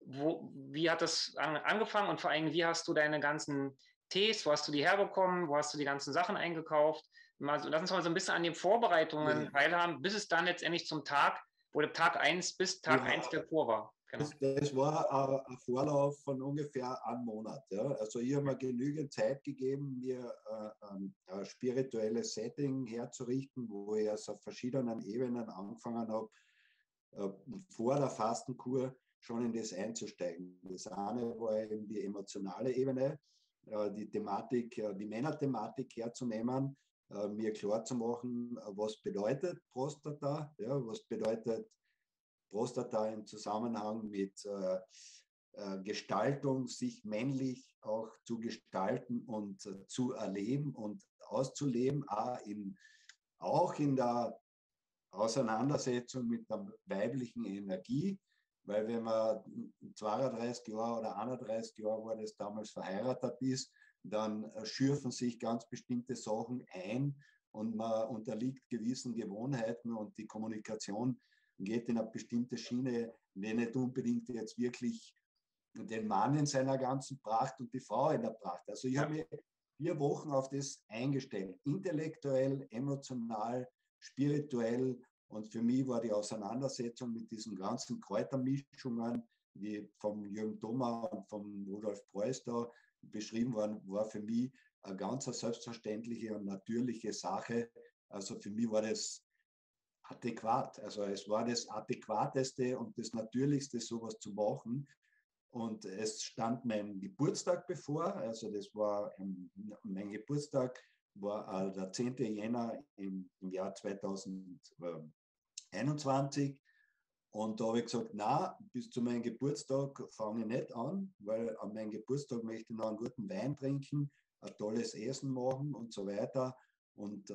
wie hat das angefangen und vor allem, wie hast du deine ganzen Tees, wo hast du die herbekommen, wo hast du die ganzen Sachen eingekauft? Lass uns mal so ein bisschen an den Vorbereitungen teilhaben, bis es dann letztendlich zum Tag, oder Tag 1 bis Tag 1 der Kur war. Genau. Das war ein Vorlauf von ungefähr einem Monat. Ja. Also ich habe mir genügend Zeit gegeben, mir ein spirituelles Setting herzurichten, wo ich also auf verschiedenen Ebenen angefangen habe, vor der Fastenkur schon in das einzusteigen. Das eine war eben die emotionale Ebene, die Thematik, die Männerthematik herzunehmen, mir klar zu machen, was bedeutet Prostata, ja, was bedeutet Prostata im Zusammenhang mit Gestaltung, sich männlich auch zu gestalten und zu erleben und auszuleben, auch in der Auseinandersetzung mit der weiblichen Energie, weil wenn man 32 Jahre oder 31 Jahre war das damals verheiratet ist, dann schürfen sich ganz bestimmte Sachen ein und man unterliegt gewissen Gewohnheiten und die Kommunikation geht in eine bestimmte Schiene, die nicht unbedingt jetzt wirklich den Mann in seiner ganzen Pracht und die Frau in der Pracht. Also ich habe mir 4 Wochen auf das eingestellt, intellektuell, emotional, spirituell, und für mich war die Auseinandersetzung mit diesen ganzen Kräutermischungen, die vom Jürgen Thoma und vom Rudolf Preuß da beschrieben waren, war für mich eine ganz selbstverständliche und natürliche Sache. Also für mich war das adäquat. Also es war das Adäquateste und das Natürlichste, sowas zu machen. Und es stand mein Geburtstag bevor, also das war mein Geburtstag war der 10. Jänner im Jahr 2021. Und da habe ich gesagt, na, bis zu meinem Geburtstag fange ich nicht an, weil an meinem Geburtstag möchte ich noch einen guten Wein trinken, ein tolles Essen machen und so weiter. Und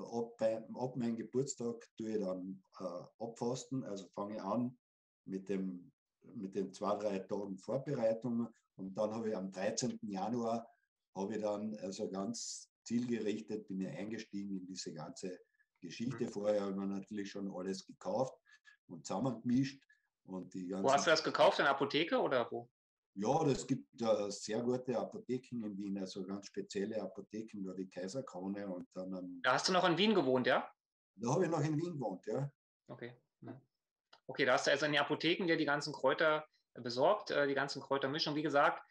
ab meinem Geburtstag tue ich dann abfasten, also fange ich an mit den 2, 3 Tagen Vorbereitung. Und dann habe ich am 13. Januar, habe ich dann also ganz zielgerichtet, bin ich eingestiegen in diese ganze Geschichte. Vorher habe ich mir natürlich schon alles gekauft und zusammengemischt. Und die Wo hast ganzen, du das gekauft? In der Apotheke oder wo? ja, das gibt sehr gute Apotheken in Wien, also ganz spezielle Apotheken, da die Kaiserkrone und dann, Da hast du noch in Wien gewohnt, ja? da habe ich noch in Wien gewohnt, ja. Okay. Okay, da hast du also in den Apotheken dir die ganzen Kräuter besorgt, die ganzen Kräutermischungen. Wie gesagt,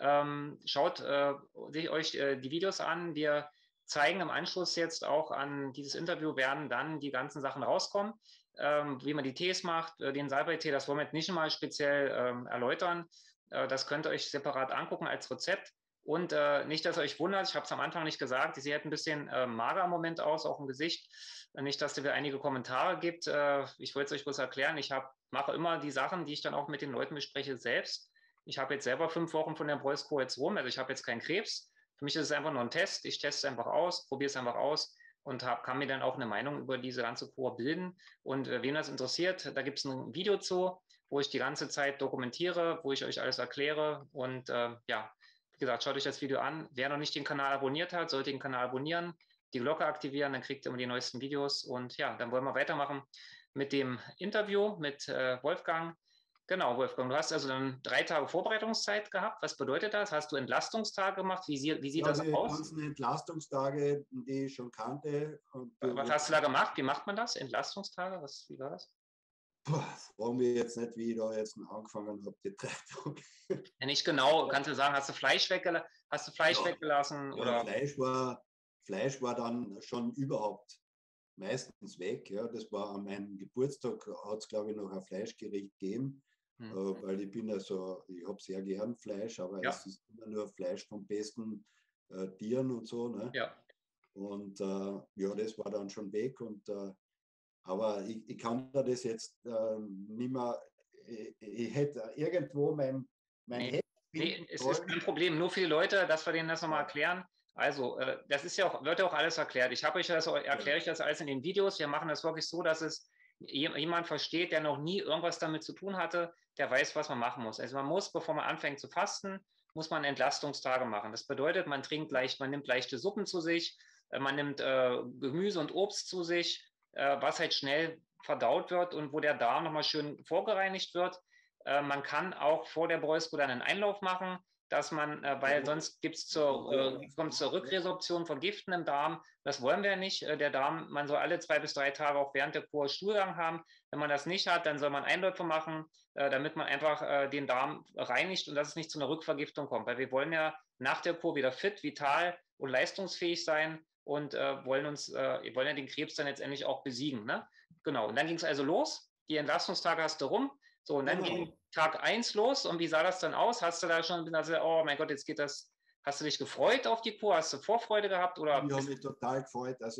schaut euch die Videos an. Wir zeigen im Anschluss jetzt auch an dieses Interview, werden dann die ganzen Sachen rauskommen, wie man die Tees macht, den Salbeitee, das wollen wir jetzt nicht mal speziell erläutern. Das könnt ihr euch separat angucken als Rezept. Und nicht, dass ihr euch wundert, ich habe es am Anfang nicht gesagt, sie hat ein bisschen mager im Moment aus, auch im Gesicht. Nicht, dass es wieder einige Kommentare gibt. Ich wollte es euch bloß erklären. Mache immer die Sachen, die ich dann auch mit den Leuten bespreche, selbst. Ich habe jetzt selber 5 Wochen von der Preußkur jetzt rum. Also ich habe jetzt keinen Krebs. Für mich ist es einfach nur ein Test. Ich teste es einfach aus, probiere es einfach aus und kann mir dann auch eine Meinung über diese ganze Kur bilden. Und wen das interessiert, da gibt es ein Video zu, wo ich die ganze Zeit dokumentiere, wo ich euch alles erkläre. Und ja, wie gesagt, schaut euch das Video an. Wer noch nicht den Kanal abonniert hat, sollte den Kanal abonnieren, die Glocke aktivieren, dann kriegt ihr immer die neuesten Videos. Und ja, dann wollen wir weitermachen mit dem Interview mit Wolfgang. Genau, Wolfgang, du hast also dann 3 Tage Vorbereitungszeit gehabt. Was bedeutet das? Hast du Entlastungstage gemacht? Wie sieht Ja, das die aus? ganzen Entlastungstage, die ich schon kannte. Und, Was hast du da gemacht? Wie macht man das? Entlastungstage? Wie war das? fragen wir jetzt nicht, wie ich da jetzt angefangen habe, die 3 Tage. Ja, nicht genau. Kannst du sagen, hast du Fleisch Ja, weggelassen? ja, Oder? Fleisch war dann schon überhaupt meistens weg. Ja. Das war an meinem Geburtstag, hat es, glaube ich, noch ein Fleischgericht gegeben, weil ich habe sehr gern Fleisch, aber Ja, es ist immer nur Fleisch von besten Tieren und so. Ne? ja. Und ja, das war dann schon weg. Aber ich kann da das jetzt nicht mehr, ich hätte irgendwo mein Nee, Heft nee, finden es ist sollen. kein Problem. Nur für die Leute, dass wir denen das nochmal erklären. Also, das ist ja auch, wird ja auch alles erklärt. Erkläre ich das alles in den Videos. Wir machen das wirklich so, dass es jemand versteht, der noch nie irgendwas damit zu tun hatte, der weiß, was man machen muss. Also man muss, bevor man anfängt zu fasten, muss man Entlastungstage machen. Das bedeutet, man nimmt leichte Suppen zu sich, man nimmt Gemüse und Obst zu sich, was halt schnell verdaut wird und wo der Darm nochmal schön vorgereinigt wird. Man kann auch vor der Bräusco dann einen Einlauf machen, dass man, weil sonst kommt es zur Rückresorption von Giften im Darm. Das wollen wir nicht. Der Darm, man soll alle 2 bis 3 Tage auch während der Kur Stuhlgang haben. Wenn man das nicht hat, dann soll man Einläufe machen, damit man einfach den Darm reinigt und dass es nicht zu einer Rückvergiftung kommt. Weil wir wollen ja nach der Kur wieder fit, vital und leistungsfähig sein und wollen ja den Krebs dann letztendlich auch besiegen. Ne? Genau. Und dann ging es also los. Die Entlastungstage hast du rum. So, und dann ging Genau. Tag 1 los. Und wie sah das dann aus? Hast du da schon, also, oh mein Gott, jetzt geht das. Hast du dich gefreut auf die Kur? Hast du Vorfreude gehabt? Oder Ich habe mich total gefreut. Also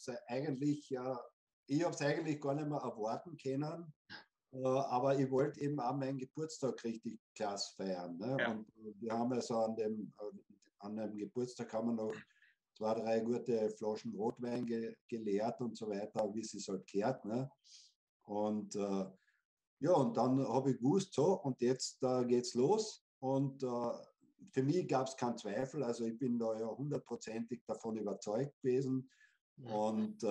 ich habe es eigentlich gar nicht mehr erwarten können. Aber ich wollte eben auch meinen Geburtstag richtig klasse feiern. Ne? ja, Und wir haben also an dem Geburtstag haben wir noch 2, 3 gute Flaschen Rotwein geleert und so weiter, wie es sich halt gehört. Ne? Und ja, und dann habe ich gewusst, so, und jetzt geht's los. Und für mich gab es keinen Zweifel. Also ich bin da ja 100%ig davon überzeugt gewesen. Und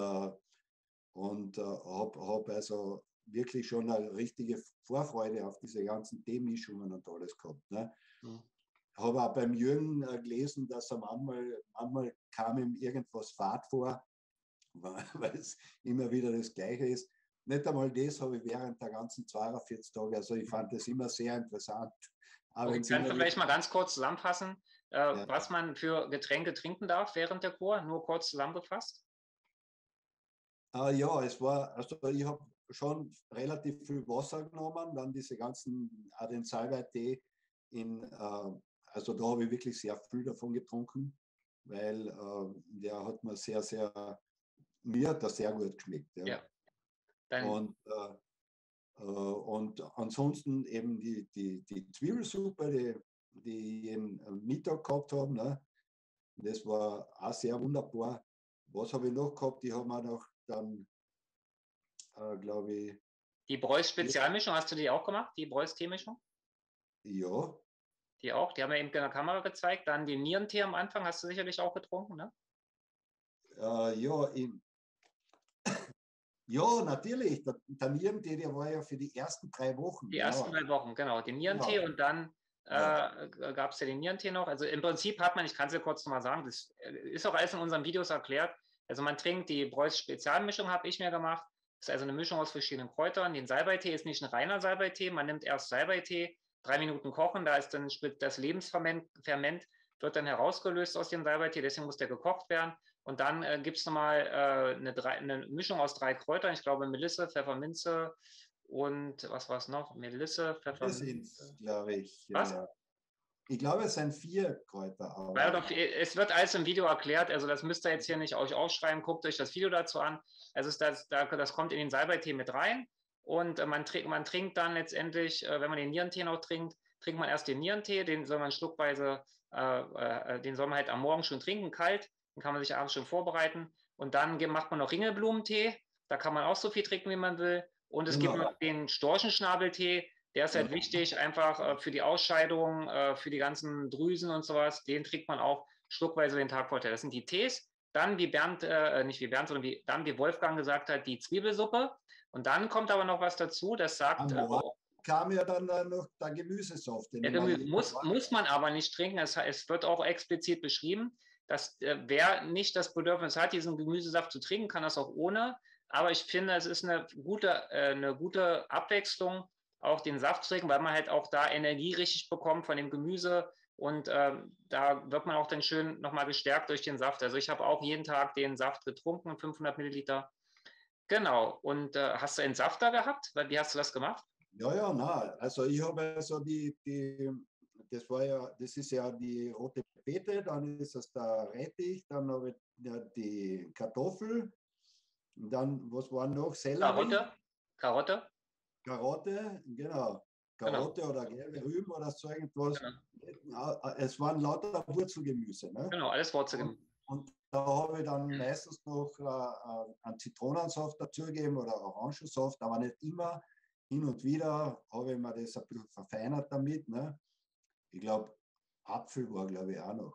habe also wirklich schon eine richtige Vorfreude auf diese ganzen Teemischungen und alles gehabt. Ne? mhm. Habe auch beim Jürgen gelesen, dass er manchmal kam ihm irgendwas fad vor, weil es immer wieder das Gleiche ist. Nicht einmal das habe ich während der ganzen 42 Tage, also ich fand das immer sehr interessant. Aber Okay, wenn es kannst immer du wieder, vielleicht mal ganz kurz zusammenfassen, ja, was man für Getränke trinken darf während der Kur? Nur kurz zusammengefasst. ja, also ich habe schon relativ viel Wasser genommen, dann diese ganzen, auch den Salbei-Tee also da habe ich wirklich sehr viel davon getrunken. weil der hat mir mir hat das sehr gut geschmeckt. Ja. Ja. Dann, und ansonsten eben die Zwiebelsuppe, die ich am Mittag gehabt habe, ne? Das war auch sehr wunderbar. Was habe ich noch gehabt? Die haben wir noch dann, glaube ich, die Preuß-Spezialmischung, hast du die auch gemacht? Die Preuß-Tee-Mischung? ja. Die auch? Die haben wir eben in der Kamera gezeigt. Dann den Nierentee am Anfang hast du sicherlich auch getrunken, ne? Ja, ja, natürlich. Der Nierentee, der war ja für die ersten 3 Wochen. Die ersten Genau. 3 Wochen, genau. Den Nierentee Genau. und dann Ja. gab es ja den Nierentee noch. Also im Prinzip hat man, ich kann es ja kurz nochmal sagen, das ist auch alles in unseren Videos erklärt. Also man trinkt die Preuß Spezialmischung, habe ich mir gemacht. Das ist also eine Mischung aus verschiedenen Kräutern. Den Salbeitee ist nicht ein reiner Salbeitee. Man nimmt erst Salbeitee, 3 Minuten kochen, da ist dann das Lebensferment, wird dann herausgelöst aus dem Salbeitee, deswegen muss der gekocht werden. Und dann gibt es nochmal eine Mischung aus 3 Kräutern, ich glaube Melisse, Pfefferminze und was war es noch? Melisse, Wir sind, Pfefferminze. glaube ich, Was? ich glaube, es sind 4 Kräuter. Es wird alles im Video erklärt, also das müsst ihr jetzt hier nicht euch aufschreiben, guckt euch das Video dazu an. Also das kommt in den Salbeitee mit rein und man trinkt dann letztendlich, wenn man den Nierentee noch trinkt, trinkt man erst den Nierentee, den soll man schluckweise, den soll man halt am Morgen schon trinken, kalt, den kann man sich abends schon vorbereiten und dann macht man noch Ringelblumentee, da kann man auch so viel trinken, wie man will und es gibt noch den Storchenschnabeltee, der ist halt wichtig, einfach für die Ausscheidung, für die ganzen Drüsen und sowas. Den trinkt man auch schluckweise den Tag vorher. Das sind die Tees. Dann, wie Bernd, nicht wie Bernd, sondern wie Wolfgang gesagt hat, die Zwiebelsuppe. Und dann kommt aber noch was dazu, das sagt. Kam ja dann noch der Gemüsesaft. Muss man aber nicht trinken. Es wird auch explizit beschrieben, dass wer nicht das Bedürfnis hat, diesen Gemüsesaft zu trinken, kann das auch ohne. Aber ich finde, es ist eine gute Abwechslung, auch den Saft zu trinken, weil man halt auch da Energie richtig bekommt von dem Gemüse und da wird man auch dann schön nochmal gestärkt durch den Saft. Also ich habe auch jeden Tag den Saft getrunken, 500 Milliliter. Genau. Und hast du einen Saft da gehabt? Wie hast du das gemacht? Ja, na, also ich habe so das ist ja die rote Beete, dann ist es der Rettich, dann habe ich die Kartoffel, und dann, was war noch? Sellerie? Karotte? Karotte, genau. Karotte oder gelbe Rüben oder so irgendwas. Genau. Es waren lauter Wurzelgemüse. Ne? Genau, alles Wurzelgemüse. Und da habe ich dann meistens noch einen Zitronensaft dazugegeben oder Orangensaft, aber nicht immer. Hin und wieder habe ich mir das ein bisschen verfeinert damit. Ne? Ich glaube, Apfel war, glaube ich, auch noch.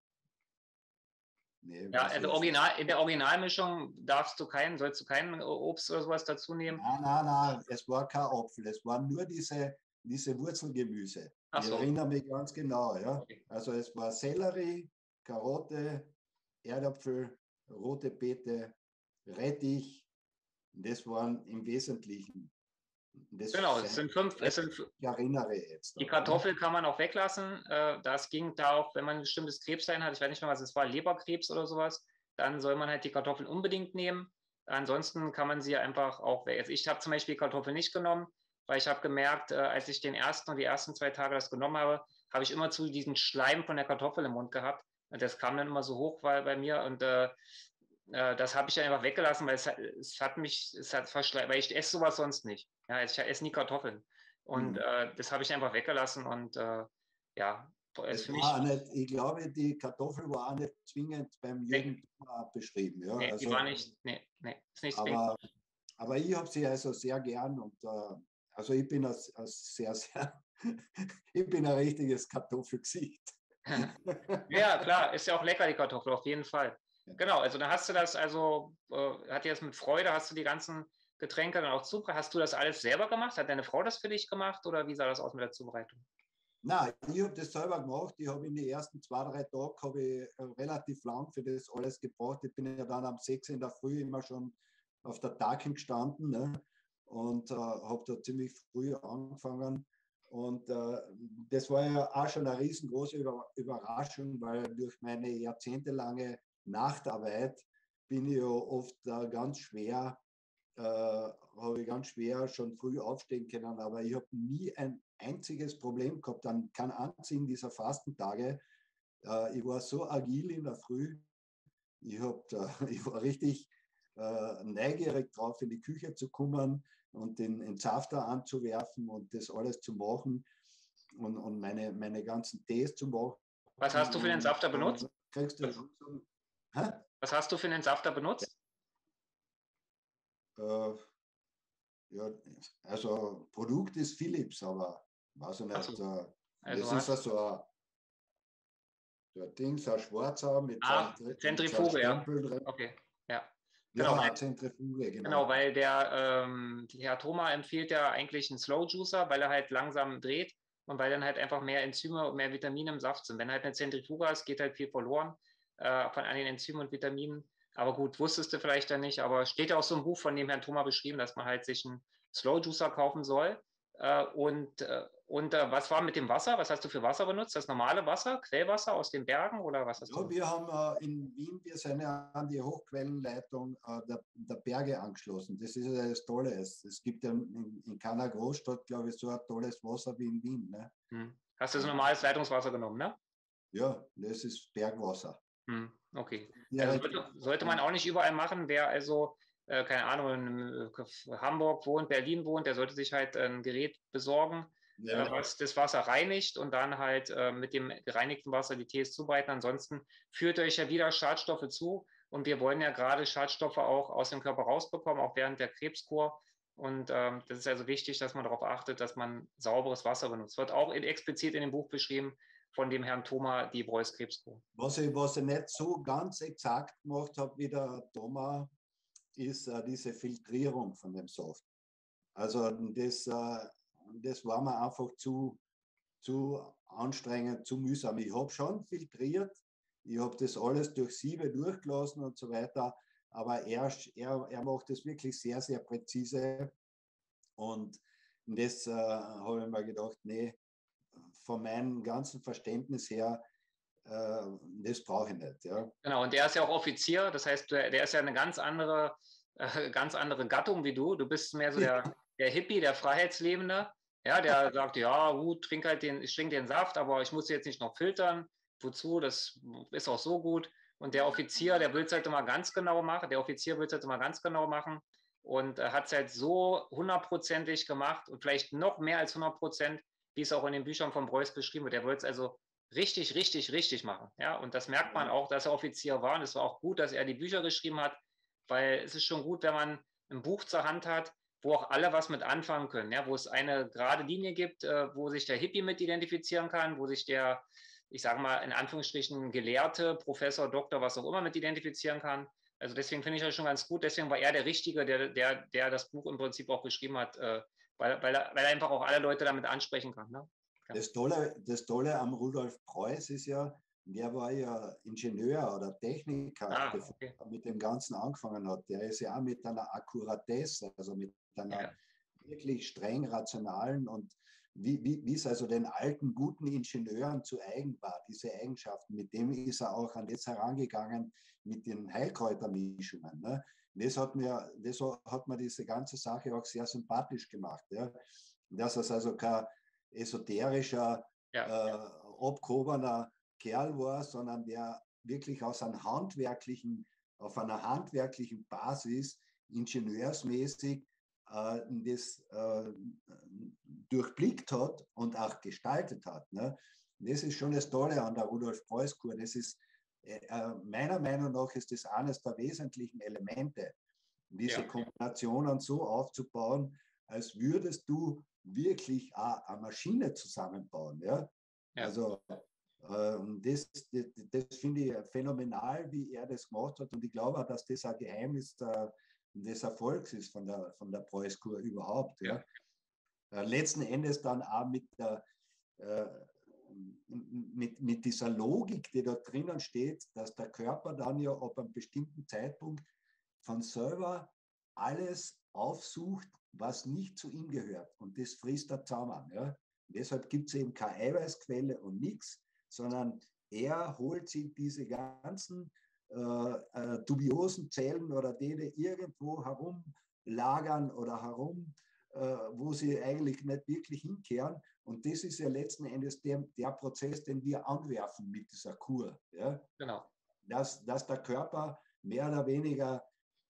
Nee, ja, in der Originalmischung sollst du keinen Obst oder sowas dazu nehmen? Nein, es war kein Apfel, es waren nur diese Wurzelgemüse. Ich erinnere mich ganz genau. Ja? Okay. Also es war Sellerie, Karotte, Erdäpfel, rote Beete, Rettich. Das waren im Wesentlichen. Genau, es sind 5. Ich erinnere jetzt. Die Kartoffel kann man auch weglassen. Das ging da auch, wenn man ein bestimmtes Krebslein hat, ich weiß nicht mehr, was es war, Leberkrebs oder sowas, dann soll man halt die Kartoffeln unbedingt nehmen. Ansonsten kann man sie einfach auch weg. Also ich habe zum Beispiel Kartoffeln nicht genommen, weil ich habe gemerkt, als ich die ersten 2 Tage das genommen habe, habe ich immer zu diesen Schleim von der Kartoffel im Mund gehabt. Und das kam dann immer so hoch bei mir und das habe ich einfach weggelassen, weil es hat verschleimt, weil ich esse sowas sonst nicht. Ja, ich esse nie Kartoffeln. Und das habe ich einfach weggelassen und ja. Ich glaube, die Kartoffel war auch nicht zwingend beim Jürgen beschrieben. Ja? Nee, also, die war nicht, ist nicht zwingend. Aber ich habe sie also sehr gern und also ich bin ich bin ein richtiges Kartoffelgesicht. Ja, klar, ist ja auch lecker, die Kartoffel, auf jeden Fall. Ja. Genau, also da hast du das, hat dir das mit Freude, hast du die ganzen Getränke dann auch zubereitet? Hast du das alles selber gemacht? Hat deine Frau das für dich gemacht oder wie sah das aus mit der Zubereitung? Nein, ich habe das selber gemacht. Ich habe in den ersten 2, 3 Tagen relativ lang für das alles gebraucht. Ich bin ja dann am 6 in der Früh immer schon auf der Tagung gestanden, ne? Und habe da ziemlich früh angefangen. Und das war ja auch schon eine riesengroße Überraschung, weil durch meine jahrzehntelange Nachtarbeit bin ich ja oft habe ich ganz schwer schon früh aufstehen können, aber ich habe nie ein einziges Problem gehabt an keinem einzigen dieser Fastentage, Ich war so agil in der Früh, ich war richtig neugierig drauf, in die Küche zu kommen und den Entsafter anzuwerfen und das alles zu machen und meine ganzen Tees zu machen. Was hast du für den Und Entsafter benutzt? dann kriegst du langsam, hä? Was hast du für einen Entsafter benutzt? Äh, ja, also Produkt ist Philips, aber weiß ich nicht. Achso, also Das ist hast so ein Ding, so ein schwarzer mit so einem Zentrifuge, ja. Stempel drin. Okay, ja. Genau, Ja, eine Zentrifuge, genau, genau. weil der Herr Thoma empfiehlt ja eigentlich einen Slow Juicer, weil er halt langsam dreht und weil dann halt einfach mehr Enzyme und mehr Vitamine im Saft sind. Wenn halt eine Zentrifuge ist, geht halt viel verloren von an den Enzymen und Vitaminen. Aber gut, wusstest du vielleicht ja nicht, aber steht ja auch so im Buch von dem Herrn Thoma beschrieben, dass man halt sich einen Slow Juicer kaufen soll. Was war mit dem Wasser? Was hast du für Wasser benutzt? Das normale Wasser, Quellwasser aus den Bergen oder was hast du Ja, benutzt? wir haben in Wien, wir sind ja an die Hochquellenleitung der Berge angeschlossen. Das ist ja das Tolle. Es gibt ja in keiner Großstadt, glaube ich, so ein tolles Wasser wie in Wien. Ne? Hm. Hast du so normales Leitungswasser genommen, ne? Ja, das ist Bergwasser. Okay. Also Direkt. sollte man auch nicht überall machen. Wer also, keine Ahnung, in Hamburg wohnt, Berlin wohnt, der sollte sich halt ein Gerät besorgen, Ja. was das Wasser reinigt und dann halt mit dem gereinigten Wasser die Tees zubereiten. Ansonsten führt euch ja wieder Schadstoffe zu. Und wir wollen ja gerade Schadstoffe auch aus dem Körper rausbekommen, auch während der Krebskur. Und das ist also wichtig, dass man darauf achtet, dass man sauberes Wasser benutzt. Wird auch explizit in dem Buch beschrieben von dem Herrn Thoma, die Breuß Krebskur. Was ich nicht so ganz exakt gemacht habe wie der Thomas, ist diese Filtrierung von dem Saft. Also das war mir einfach zu anstrengend, zu mühsam. Ich habe schon filtriert, ich habe das alles durch Siebe durchgelassen und so weiter, aber er macht das wirklich sehr, sehr präzise. Und das habe ich mir gedacht, nee, von meinem ganzen Verständnis her, das brauche ich nicht. Ja. Genau, und der ist ja auch Offizier, das heißt, der ist ja eine ganz andere Gattung wie du. Du bist mehr so der Hippie, der Freiheitslebende, ja, der sagt, ja, gut, ich trinke den Saft, aber ich muss jetzt nicht noch filtern. Wozu? Das ist auch so gut. Und der Offizier, der will es halt immer ganz genau machen. Der Offizier will es halt immer ganz genau machen und hat es halt so hundertprozentig gemacht und vielleicht noch mehr als 100%, wie es auch in den Büchern von Breuß beschrieben wird. Der will es also richtig, richtig, richtig machen. Ja, und das merkt man auch, dass er Offizier war. Und es war auch gut, dass er die Bücher geschrieben hat, weil es ist schon gut, wenn man ein Buch zur Hand hat, wo auch alle was mit anfangen können, ja, wo es eine gerade Linie gibt, wo sich der Hippie mit identifizieren kann, wo sich der, ich sage mal, in Anführungsstrichen Gelehrte, Professor, Doktor, was auch immer mit identifizieren kann. Also deswegen finde ich das schon ganz gut. Deswegen war er der Richtige, der das Buch im Prinzip auch geschrieben hat, weil er einfach auch alle Leute damit ansprechen kann. Ne? Ja. Das Tolle am Rudolf Preuß ist ja, der war ja Ingenieur oder Techniker, bevor Okay. er mit dem Ganzen angefangen hat. Der ist ja auch mit einer Akkuratesse, also mit einer Ja. wirklich streng rationalen und wie es also den alten, guten Ingenieuren zu eigen war, diese Eigenschaften, mit dem ist er auch an das herangegangen mit den Heilkräutermischungen. Ne? Das hat mir diese ganze Sache auch sehr sympathisch gemacht. Ja? Dass es also kein esoterischer, Ja. abgehobener Kerl war, sondern der wirklich auf einer handwerklichen Basis, ingenieursmäßig, das durchblickt hat und auch gestaltet hat. Ne? Das ist schon das Tolle an der Rudolf-Preuß-Kur. Das ist meiner Meinung nach ist das eines der wesentlichen Elemente, diese Kombinationen so aufzubauen, als würdest du wirklich eine Maschine zusammenbauen. Ja? Ja. Also das finde ich phänomenal, wie er das gemacht hat. Und ich glaube auch, dass das ein Geheimnis des Erfolgs ist von der Preuß-Kur überhaupt. Ja? Letzten Endes dann auch mit dieser Logik, die da drinnen steht, dass der Körper dann ja ab einem bestimmten Zeitpunkt von selber alles aufsucht, was nicht zu ihm gehört. Und das frisst er zusammen. Ja? Deshalb gibt es eben keine Eiweißquelle und nichts, sondern er holt sich diese ganzen dubiosen Zellen oder die irgendwo herumlagern oder wo sie eigentlich nicht wirklich hinkehren Und das ist ja letzten Endes der Prozess, den wir anwerfen mit dieser Kur. Ja? Genau. Dass der Körper mehr oder weniger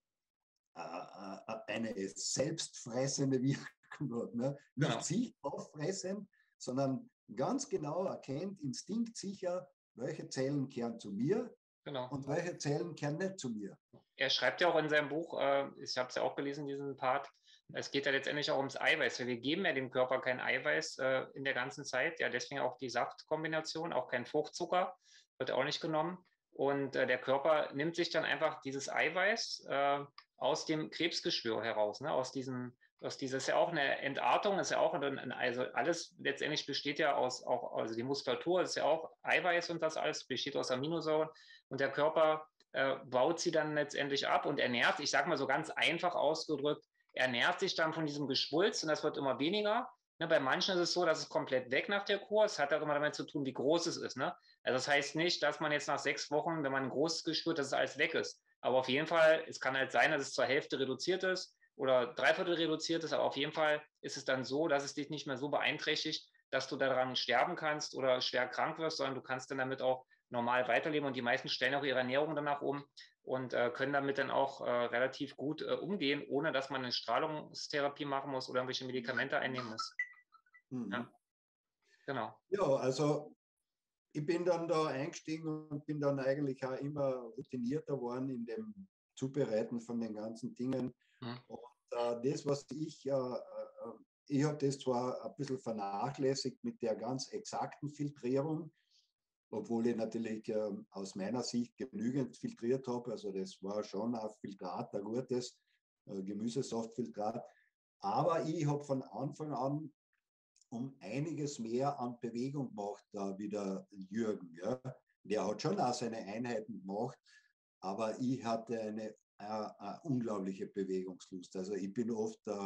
eine selbstfressende Wirkung hat. Ne? Nicht Genau. sich auffressend, sondern ganz genau erkennt, instinktsicher, welche Zellen kehren zu mir Genau. und welche Zellen kehren nicht zu mir. Er schreibt ja auch in seinem Buch, ich habe es ja auch gelesen, diesen Part, es geht ja letztendlich auch ums Eiweiß, weil wir geben ja dem Körper kein Eiweiß in der ganzen Zeit, ja deswegen auch die Saftkombination, auch kein Fruchtzucker, wird auch nicht genommen. Und der Körper nimmt sich dann einfach dieses Eiweiß aus dem Krebsgeschwür heraus, ne? Aus dieser ist ja auch eine Entartung, ist ja auch, also alles letztendlich besteht ja aus, auch, also die Muskulatur ist ja auch Eiweiß und das alles besteht aus Aminosäuren und der Körper baut sie dann letztendlich ab und ernährt, ich sage mal so ganz einfach ausgedrückt, ernährt sich dann von diesem Geschwulst und das wird immer weniger. Ne, bei manchen ist es so, dass es komplett weg nach der Kur. Es hat auch immer damit zu tun, wie groß es ist. Ne? Also das heißt nicht, dass man jetzt nach 6 Wochen, wenn man ein großes Geschwür, dass es alles weg ist. Aber auf jeden Fall, es kann halt sein, dass es zur Hälfte reduziert ist oder 3/4 reduziert ist, aber auf jeden Fall ist es dann so, dass es dich nicht mehr so beeinträchtigt, dass du daran sterben kannst oder schwer krank wirst, sondern du kannst dann damit auch normal weiterleben und die meisten stellen auch ihre Ernährung danach um und können damit dann auch relativ gut umgehen, ohne dass man eine Strahlungstherapie machen muss oder irgendwelche Medikamente einnehmen muss. Mhm. Ja, genau. Ja, also ich bin dann da eingestiegen und bin dann eigentlich auch immer routinierter geworden in dem Zubereiten von den ganzen Dingen. Mhm. Und das, was ich habe das zwar ein bisschen vernachlässigt mit der ganz exakten Filtrierung, obwohl ich natürlich aus meiner Sicht genügend filtriert habe. Also das war schon ein Filtrat, ein gutes Gemüsesaftfiltrat. Aber ich habe von Anfang an um einiges mehr an Bewegung gemacht, wie der Jürgen. Ja. Der hat schon auch seine Einheiten gemacht, aber ich hatte eine unglaubliche Bewegungslust. Also ich bin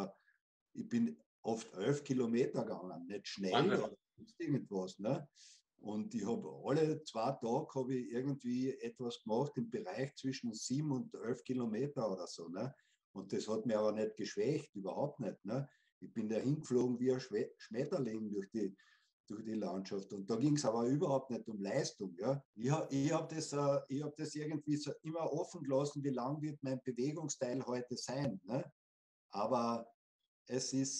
oft 11 Kilometer gegangen, nicht schnell Wahnsinn. oder irgendwas. Ne? Und ich habe alle 2 Tage habe ich irgendwie etwas gemacht im Bereich zwischen 7 und 11 Kilometer oder so. Ne? Und das hat mir aber nicht geschwächt, überhaupt nicht. Ne? Ich bin da hingeflogen wie ein Schmetterling durch die Landschaft. Und da ging es aber überhaupt nicht um Leistung. Ja? Ich hab das irgendwie so immer offen gelassen, wie lang wird mein Bewegungsteil heute sein. Ne? Aber es ist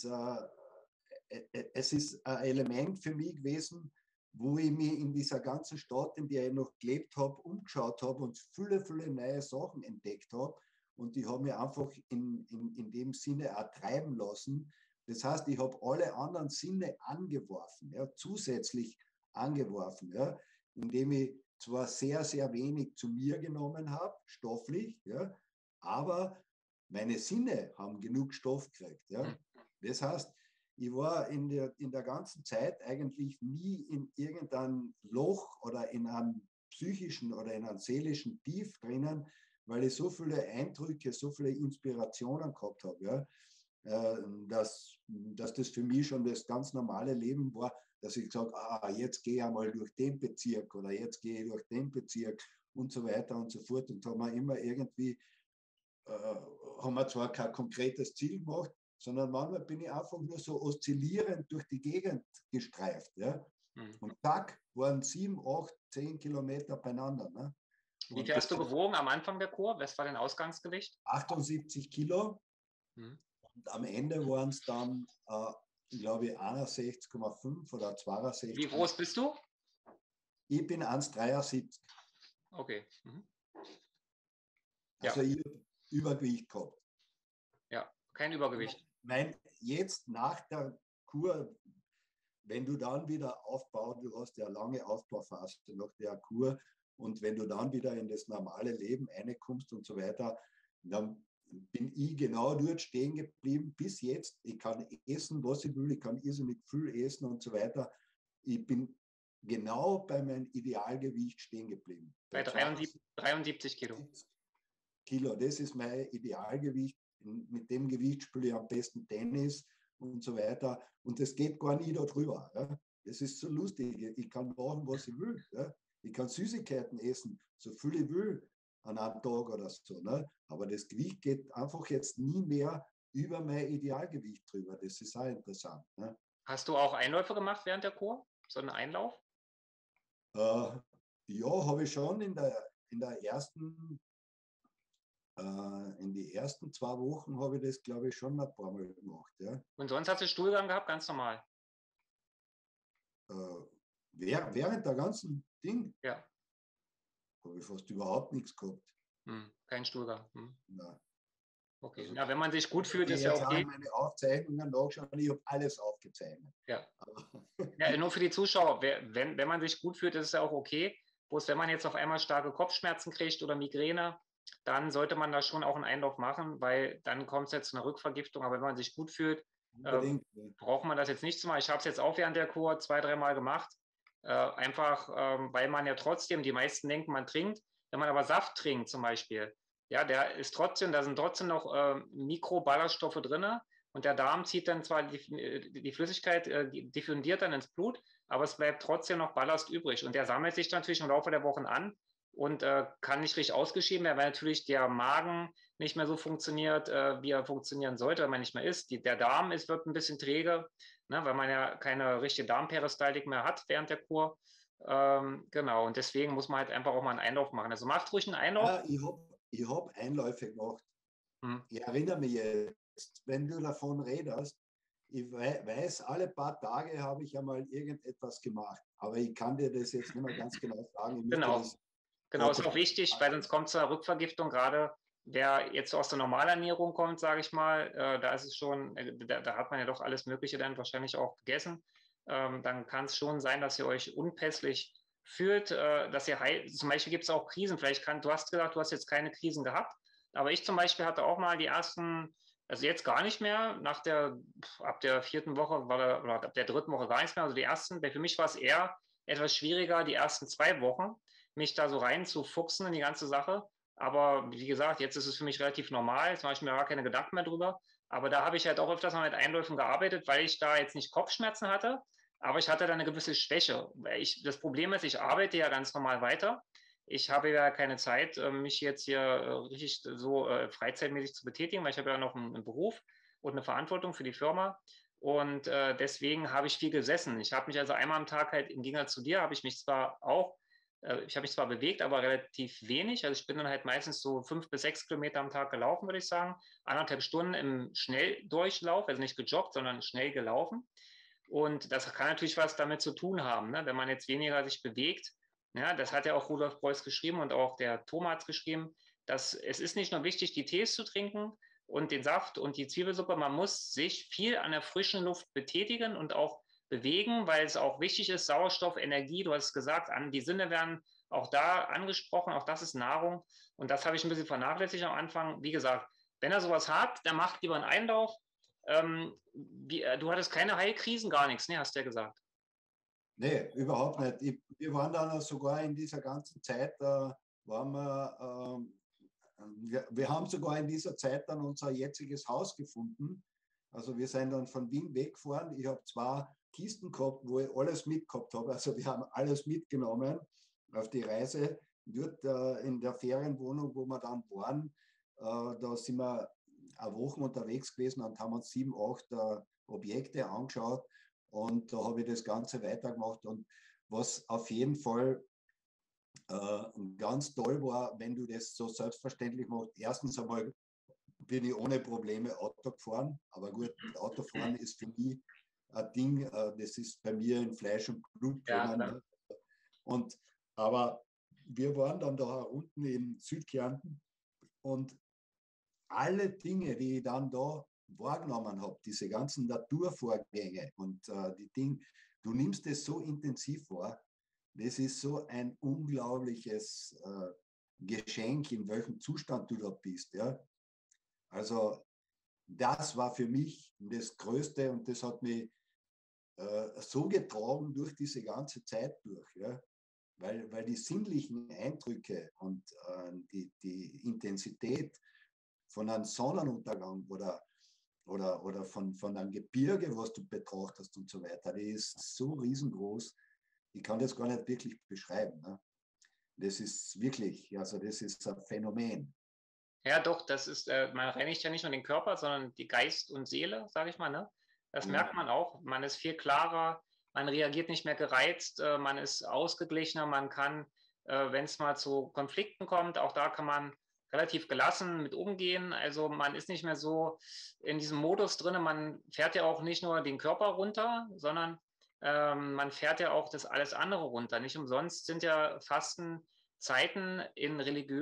ein Element für mich gewesen, wo ich mich in dieser ganzen Stadt, in der ich noch gelebt habe, umgeschaut habe und viele, viele neue Sachen entdeckt habe. Und ich habe mich einfach in dem Sinne auch treiben lassen. Das heißt, ich habe alle anderen Sinne angeworfen, ja, zusätzlich angeworfen, ja, indem ich zwar sehr, sehr wenig zu mir genommen habe, stofflich, ja, aber meine Sinne haben genug Stoff gekriegt. Ja. Das heißt, ich war in der ganzen Zeit eigentlich nie in irgendeinem Loch oder in einem psychischen oder in einem seelischen Tief drinnen, weil ich so viele Eindrücke, so viele Inspirationen gehabt habe, ja, dass das für mich schon das ganz normale Leben war, dass ich gesagt habe, jetzt gehe ich einmal durch den Bezirk oder jetzt gehe ich durch den Bezirk und so weiter und so fort. Und da haben wir immer irgendwie, haben wir zwar kein konkretes Ziel gemacht, sondern manchmal bin ich einfach nur so oszillierend durch die Gegend gestreift. Ja? Und zack, waren 7, 8, 10 Kilometer beieinander. Ne? Wie viel hast du gewogen am Anfang der Kur? Was war dein Ausgangsgewicht? 78 Kilo. Und am Ende waren es dann, glaube ich, 61,5 oder 62. Wie groß bist du? Ich bin 1,73. Okay. Also ich habe Übergewicht gehabt. Ja, kein Übergewicht. Jetzt nach der Kur, wenn du dann wieder aufbaust, du hast ja lange Aufbauphase nach der Kur, und wenn du dann wieder in das normale Leben reinkommst und so weiter, dann bin ich genau dort stehen geblieben bis jetzt. Ich kann essen, was ich will, ich kann irrsinnig viel essen und so weiter. Ich bin genau bei meinem Idealgewicht stehen geblieben. Bei 73 Kilo, das ist mein Idealgewicht. Mit dem Gewicht spiele ich am besten Tennis und so weiter. Und das geht gar nie darüber. Ja. Das ist so lustig. Ich kann machen, was ich will. Ja. Ich kann Süßigkeiten essen, so viel ich will an einem Tag oder so. Ne? Aber das Gewicht geht einfach jetzt nie mehr über mein Idealgewicht drüber. Das ist auch interessant. Ne? Hast du auch Einläufe gemacht während der Kur? So einen Einlauf? Ja, habe ich schon in der ersten, in die ersten 2 Wochen habe ich das, glaube ich, schon ein paar Mal gemacht. Ja. Und sonst hast du Stuhlgang gehabt, ganz normal? Während der ganzen Ding Ja. habe ich fast überhaupt nichts gehabt. Kein Stuhlgang. Nein. Okay. Also, Na, wenn man sich gut fühlt, ich ist ja jetzt auch okay. in meine Aufzeichnungen nachschauen, ich habe alles aufgezeichnet. Ja. Ja, nur für die Zuschauer, wenn man sich gut fühlt, ist es ja auch okay. Bloß wenn man jetzt auf einmal starke Kopfschmerzen kriegt oder Migräne, dann sollte man da schon auch einen Einlauf machen, weil dann kommt es jetzt zu einer Rückvergiftung. Aber wenn man sich gut fühlt, Unbedingt. braucht man das jetzt nicht zu machen. Ich habe es jetzt auch während der Kur 2, 3 Mal gemacht. Einfach, weil man ja trotzdem, die meisten denken, man trinkt. Wenn man aber Saft trinkt zum Beispiel, ja, da sind trotzdem noch Mikroballaststoffe drin. Und der Darm zieht dann zwar die Flüssigkeit, diffundiert dann ins Blut, aber es bleibt trotzdem noch Ballast übrig. Und der sammelt sich natürlich im Laufe der Wochen an und kann nicht richtig ausgeschieden werden, weil natürlich der Magen nicht mehr so funktioniert, wie er funktionieren sollte, wenn man nicht mehr isst. Der Darm wird ein bisschen träge, ne, weil man ja keine richtige Darmperistaltik mehr hat während der Kur. Genau, und deswegen muss man halt einfach auch mal einen Einlauf machen. Also macht ruhig einen Einlauf. Ja, ich hab Einläufe gemacht. Hm. Ich erinnere mich jetzt, wenn du davon redest, ich weiß, alle paar Tage habe ich einmal irgendetwas gemacht, aber ich kann dir das jetzt nicht mehr ganz genau sagen. Ich müsste Genau. das Genau, ist auch wichtig, weil sonst kommt es zur Rückvergiftung. Gerade wer jetzt aus der Normalernährung kommt, sage ich mal, da ist es schon, da hat man ja doch alles Mögliche dann wahrscheinlich auch gegessen. Dann kann es schon sein, dass ihr euch unpässlich fühlt, dass ihr zum Beispiel gibt es auch Krisen. Du hast gesagt, du hast jetzt keine Krisen gehabt, aber ich zum Beispiel hatte auch mal die ersten, also jetzt gar nicht mehr, ab der 4. Woche oder ab der 3. Woche gar nichts mehr. Also die ersten, für mich war es eher etwas schwieriger, die ersten 2 Wochen mich da so reinzufuchsen in die ganze Sache. Aber wie gesagt, jetzt ist es für mich relativ normal. Jetzt mache ich mir gar keine Gedanken mehr drüber. Aber da habe ich halt auch öfters mal mit Einläufen gearbeitet, weil ich da jetzt nicht Kopfschmerzen hatte, aber ich hatte da eine gewisse Schwäche. Das Problem ist, ich arbeite ja ganz normal weiter. Ich habe ja keine Zeit, mich jetzt hier richtig so freizeitmäßig zu betätigen, weil ich habe ja noch einen Beruf und eine Verantwortung für die Firma. Und deswegen habe ich viel gesessen. Ich habe mich also einmal am Tag halt im Gegensatz zu dir, ich habe mich zwar bewegt, aber relativ wenig. Also ich bin dann halt meistens so 5 bis 6 Kilometer am Tag gelaufen, würde ich sagen. 1,5 Stunden im Schnelldurchlauf, also nicht gejoggt, sondern schnell gelaufen. Und das kann natürlich was damit zu tun haben, ne? Wenn man jetzt weniger sich bewegt. Ja, das hat ja auch Rudolf Preuß geschrieben und auch der Thomas geschrieben, dass es ist nicht nur wichtig, die Tees zu trinken und den Saft und die Zwiebelsuppe, man muss sich viel an der frischen Luft betätigen und auch bewegen, weil es auch wichtig ist, Sauerstoff, Energie, du hast es gesagt, die Sinne werden auch da angesprochen, auch das ist Nahrung. Und das habe ich ein bisschen vernachlässigt am Anfang. Wie gesagt, wenn er sowas hat, dann macht lieber einen Einlauf. Du hattest keine Heilkrisen, gar nichts, ne, hast du ja gesagt. Nee, überhaupt nicht. Wir waren dann sogar in dieser ganzen Zeit, waren wir haben sogar in dieser Zeit dann unser jetziges Haus gefunden. Also wir sind dann von Wien weggefahren. Ich habe 2 Kisten gehabt, wo ich alles mitgehabt habe. Also wir haben alles mitgenommen auf die Reise. Dort in der Ferienwohnung, wo wir dann waren, da sind wir eine Woche unterwegs gewesen und haben uns 7, 8 Objekte angeschaut. Und da habe ich das Ganze weitergemacht. Und was auf jeden Fall ganz toll war, wenn du das so selbstverständlich machst. Erstens einmal bin ich ohne Probleme Auto gefahren. Aber gut, Autofahren ist für mich ein Ding, das ist bei mir in Fleisch und Blut drinnen. Ja, und, aber wir waren dann da unten in Südkärnten und alle Dinge, die ich dann da wahrgenommen habe, diese ganzen Naturvorgänge und die Dinge, du nimmst es so intensiv wahr. Das ist so ein unglaubliches Geschenk, in welchem Zustand du da bist. Ja? Also das war für mich das Größte und das hat mich so getragen durch diese ganze Zeit durch. Ja? Weil die sinnlichen Eindrücke und die Intensität von einem Sonnenuntergang oder von einem Gebirge, was du betrachtest und so weiter, die ist so riesengroß. Ich kann das gar nicht wirklich beschreiben. Ne? Das ist wirklich, also das ist ein Phänomen. Ja, doch, man reinigt ja nicht nur den Körper, sondern die Geist und Seele, sage ich mal, ne? Das merkt man auch. Man ist viel klarer, man reagiert nicht mehr gereizt, man ist ausgeglichener, man kann, wenn es mal zu Konflikten kommt, auch da kann man relativ gelassen mit umgehen. Also man ist nicht mehr so in diesem Modus drin. Man fährt ja auch nicht nur den Körper runter, sondern man fährt ja auch das alles andere runter. Nicht umsonst sind ja Fastenzeiten in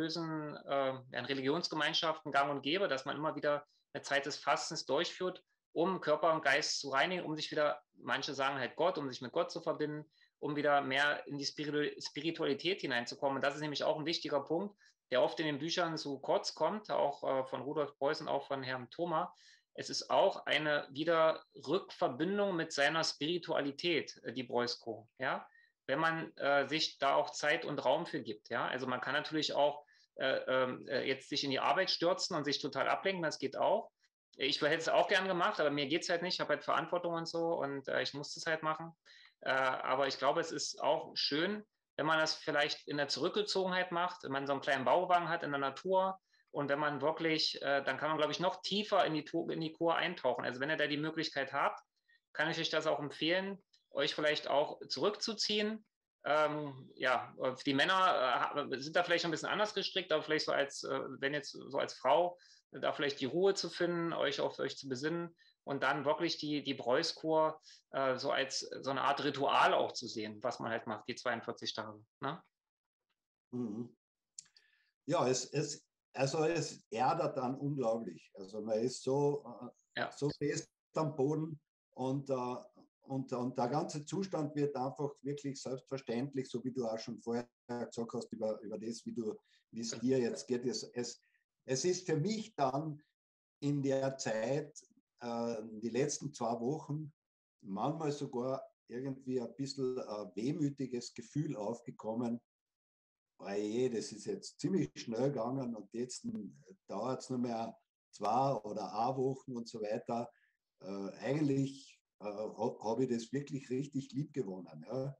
in Religionsgemeinschaften gang und gäbe, dass man immer wieder eine Zeit des Fastens durchführt, um Körper und Geist zu reinigen, um sich wieder, manche sagen halt Gott, um sich mit Gott zu verbinden, um wieder mehr in die Spiritualität hineinzukommen. Und das ist nämlich auch ein wichtiger Punkt, der oft in den Büchern zu kurz kommt, auch von Rudolf Preuß und auch von Herrn Thoma. Es ist auch eine wieder Rückverbindung mit seiner Spiritualität, die Breusco, ja, wenn man sich da auch Zeit und Raum für gibt, ja. Also man kann natürlich auch jetzt sich in die Arbeit stürzen und sich total ablenken, das geht auch. Ich hätte es auch gern gemacht, aber mir geht es halt nicht. Ich habe halt Verantwortung und so und ich muss es halt machen. Aber ich glaube, es ist auch schön, wenn man das vielleicht in der Zurückgezogenheit macht, wenn man so einen kleinen Bauwagen hat in der Natur und wenn man wirklich, dann kann man, glaube ich, noch tiefer in die Kur eintauchen. Also wenn ihr da die Möglichkeit habt, kann ich euch das auch empfehlen, euch vielleicht auch zurückzuziehen. Ja, die Männer sind da vielleicht ein bisschen anders gestrickt, aber vielleicht so wenn jetzt so als Frau, da vielleicht die Ruhe zu finden, euch auf euch zu besinnen und dann wirklich die Breuskur so als so eine Art Ritual auch zu sehen, was man halt macht, die 42 Tage. Ne? Mhm. Ja, es ärgert dann unglaublich. Also man ist so fest am Boden und der ganze Zustand wird einfach wirklich selbstverständlich, so wie du auch schon vorher gesagt hast, über das, wie es dir jetzt geht. Es ist für mich dann in der Zeit, die letzten 2 Wochen, manchmal sogar irgendwie ein bisschen wehmütiges Gefühl aufgekommen. Oje, das ist jetzt ziemlich schnell gegangen und jetzt dauert es nur mehr 2 oder 1 Wochen und so weiter. Eigentlich habe ich das wirklich richtig lieb gewonnen. Ja?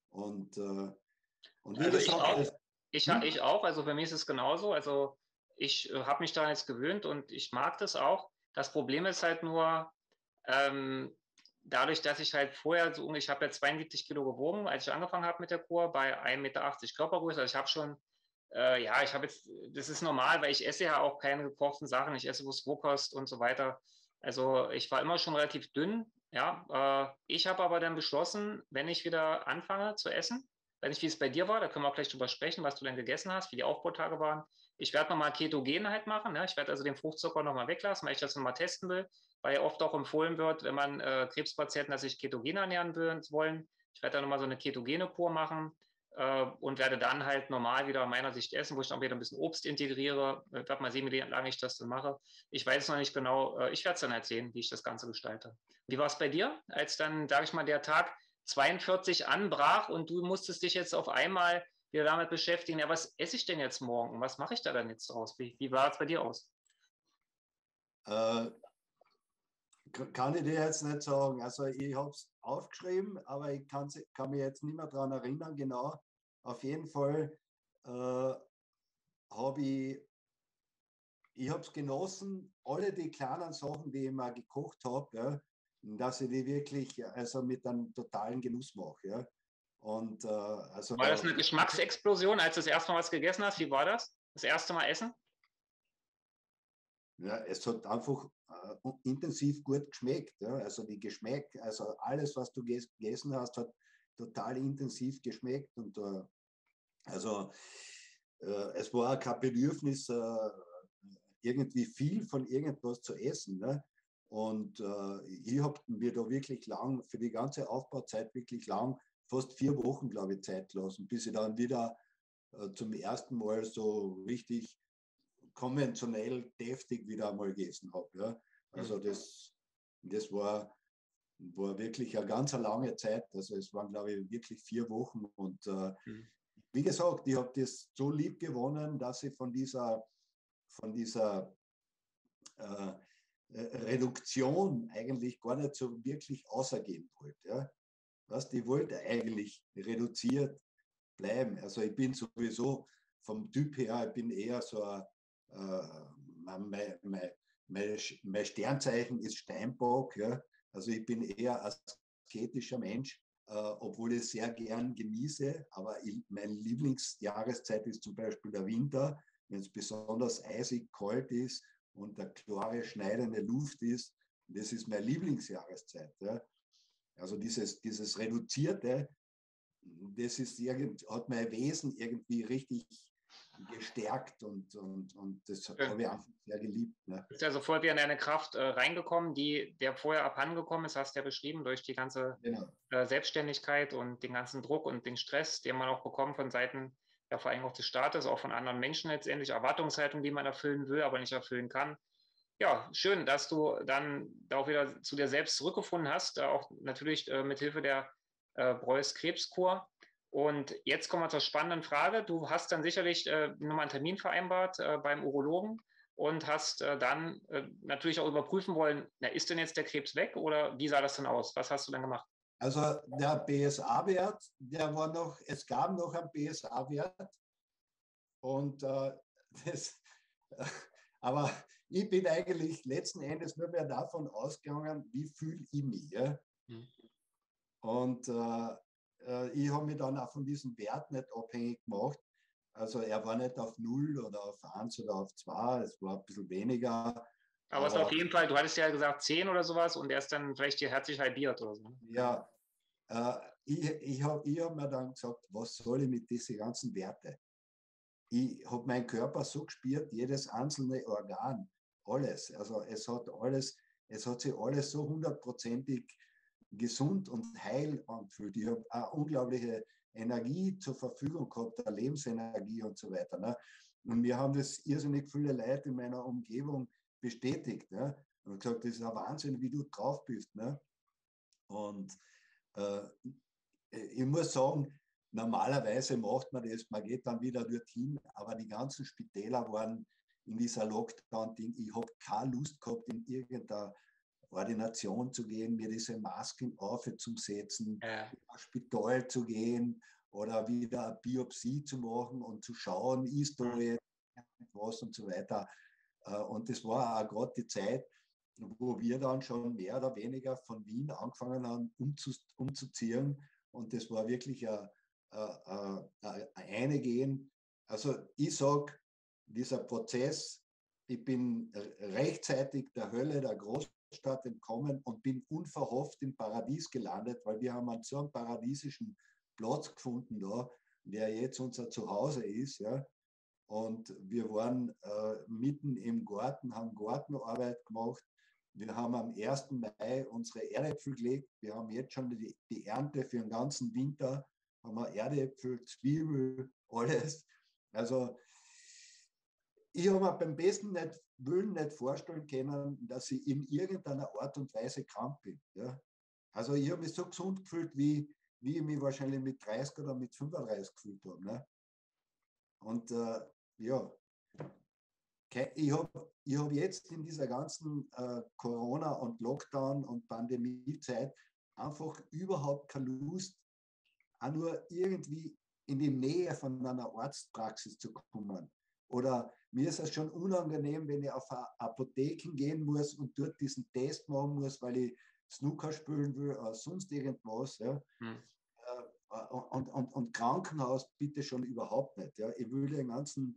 Und wie Also ich gesagt, auch. Ich auch. Also für mich ist es genauso. Also ich habe mich da jetzt gewöhnt und ich mag das auch. Das Problem ist halt nur, ähm, dadurch, dass ich halt vorher so, ich habe ja 72 Kilo gewogen, als ich angefangen habe mit der Kur, bei 1,80 Meter Körpergröße. Also ich habe schon, ja, ich habe jetzt, das ist normal, weil ich esse ja auch keine gekochten Sachen. Ich esse bloß Rohkost und so weiter. Also ich war immer schon relativ dünn. Ja, ich habe aber dann beschlossen, wenn ich wieder anfange zu essen, weiß nicht, wie es bei dir war, da können wir auch gleich drüber sprechen, was du denn gegessen hast, wie die Aufbautage waren. Ich werde nochmal Ketogen halt machen. Ja? Ich werde also den Fruchtzucker nochmal weglassen, weil ich das nochmal testen will, weil ja oft auch empfohlen wird, wenn man Krebspatienten, dass sich ketogen ernähren wollen. Ich werde da nochmal so eine ketogene Kur machen und werde dann halt normal wieder aus meiner Sicht essen, wo ich dann wieder ein bisschen Obst integriere. Ich werde mal sehen, wie lange ich das dann mache. Ich weiß es noch nicht genau. Ich werde es dann erzählen, wie ich das Ganze gestalte. Wie war es bei dir, als dann, sage ich mal, der Tag 42 anbrach und du musstest dich jetzt auf einmal wieder damit beschäftigen, ja, was esse ich denn jetzt morgen? Was mache ich da dann jetzt draus? Wie war es bei dir aus? äh, kann ich dir jetzt nicht sagen. Also ich habe es aufgeschrieben, aber ich kann mich jetzt nicht mehr daran erinnern, genau. Auf jeden Fall habe ich habe es genossen, alle die kleinen Sachen, die ich mal gekocht habe, ja, dass ich die wirklich also mit einem totalen Genuss mache. Ja. Und also War das eine Geschmacksexplosion, als du das erste Mal was gegessen hast? Wie war das? Das erste Mal essen? ja, es hat einfach intensiv gut geschmeckt. Ja. Also die Geschmack, also alles, was du gegessen hast, hat total intensiv geschmeckt. Und also es war kein Bedürfnis, irgendwie viel von irgendwas zu essen. Ne? Und ich habe mir da wirklich lang, für die ganze Aufbauzeit wirklich lang, fast 4 Wochen, glaube ich, Zeit gelassen, bis ich dann wieder zum ersten Mal so richtig konventionell deftig wieder einmal gegessen habe. Ja? Also das war wirklich eine ganz lange Zeit. Also es waren, glaube ich, wirklich 4 Wochen. Und wie gesagt, ich habe das so lieb gewonnen, dass ich von dieser äh, Reduktion eigentlich gar nicht so wirklich außergehen wollte. Ja? Weißt, ich wollte eigentlich reduziert bleiben. Also ich bin sowieso vom Typ her, ich bin eher so ein, mein Sternzeichen ist Steinbock. Ja? Also ich bin eher asketischer Mensch, obwohl ich sehr gern genieße. Aber meine Lieblingsjahreszeit ist zum Beispiel der Winter, wenn es besonders eisig kalt ist und eine klare, schneidende Luft ist. Das ist meine Lieblingsjahreszeit. Ja. Also dieses Reduzierte, das ist hat mein Wesen irgendwie richtig gestärkt und das habe ich einfach sehr geliebt. Ne? Du bist ja sofort wieder in deine Kraft reingekommen, der vorher abhandengekommen ist, hast du ja beschrieben, durch die ganze Selbstständigkeit und den ganzen Druck und den Stress, den man auch bekommt von Seiten, ja vor allem auch des Staates, auch von anderen Menschen letztendlich, Erwartungshaltungen, die man erfüllen will, aber nicht erfüllen kann. Ja, schön, dass du dann da auch wieder zu dir selbst zurückgefunden hast, auch natürlich mit Hilfe der Breuß Krebskur. Und jetzt kommen wir zur spannenden Frage. Du hast dann sicherlich nochmal einen Termin vereinbart beim Urologen und hast dann natürlich auch überprüfen wollen, na, ist denn jetzt der Krebs weg oder wie sah das denn aus? Was hast du dann gemacht? Also der BSA-Wert, der war noch, es gab noch einen BSA-Wert und das, aber ich bin eigentlich letzten Endes nur mehr davon ausgegangen, wie fühle ich mich. Ja? Und ich habe mich dann auch von diesem Wert nicht abhängig gemacht. Also er war nicht auf 0 oder auf 1 oder auf 2, es war ein bisschen weniger. Aber es ist auf jeden Fall, du hattest ja gesagt 10 oder sowas und er ist dann vielleicht hier herzlich halbiert oder so. Ja, ich hab mir dann gesagt, was soll ich mit diesen ganzen Werten? Ich habe meinen Körper so gespürt, jedes einzelne Organ, alles. Also es hat sich alles so hundertprozentig gesund und heil angefühlt. Ich habe eine unglaubliche Energie zur Verfügung gehabt, eine Lebensenergie und so weiter. Ne? Und mir haben das irrsinnig viele Leute in meiner Umgebung bestätigt. Ne? Und gesagt, das ist ein Wahnsinn, wie du drauf bist. Ne? Und ich muss sagen, normalerweise macht man das, man geht dann wieder dorthin, aber die ganzen Spitäler waren in dieser Lockdown-Ding. Ich habe keine Lust gehabt, in irgendeiner Ordination zu gehen, mir diese Masken aufzusetzen, ins Spital zu gehen oder wieder eine Biopsie zu machen und zu schauen, ist da jetzt was und so weiter. Und das war auch gerade die Zeit, wo wir dann schon mehr oder weniger von Wien angefangen haben, umzuziehen. Und das war wirklich ein Eingehen. Also ich sage, dieser Prozess, ich bin rechtzeitig der Hölle der Großstadt entkommen und bin unverhofft im Paradies gelandet, weil wir haben so einen paradiesischen Platz gefunden da, der jetzt unser Zuhause ist. Ja. Und wir waren mitten im Garten, haben Gartenarbeit gemacht. Wir haben am 1. Mai unsere Erdäpfel gelegt. Wir haben jetzt schon die Ernte für den ganzen Winter. Haben wir Erdäpfel, Zwiebel, alles. Also ich habe mir beim besten Willen nicht vorstellen können, dass ich in irgendeiner Art und Weise krank bin. Ja? Also ich habe mich so gesund gefühlt, wie ich mich wahrscheinlich mit 30 oder mit 35 gefühlt habe. Ne? Und ja, ich hab jetzt in dieser ganzen Corona- und Lockdown- und Pandemiezeit einfach überhaupt keine Lust, auch nur irgendwie in die Nähe von einer Arztpraxis zu kommen. Oder mir ist es schon unangenehm, wenn ich auf eine Apotheke gehen muss und dort diesen Test machen muss, weil ich Snooker spielen will oder sonst irgendwas. Ja. Und Krankenhaus bitte schon überhaupt nicht. Ja. Ich will den ganzen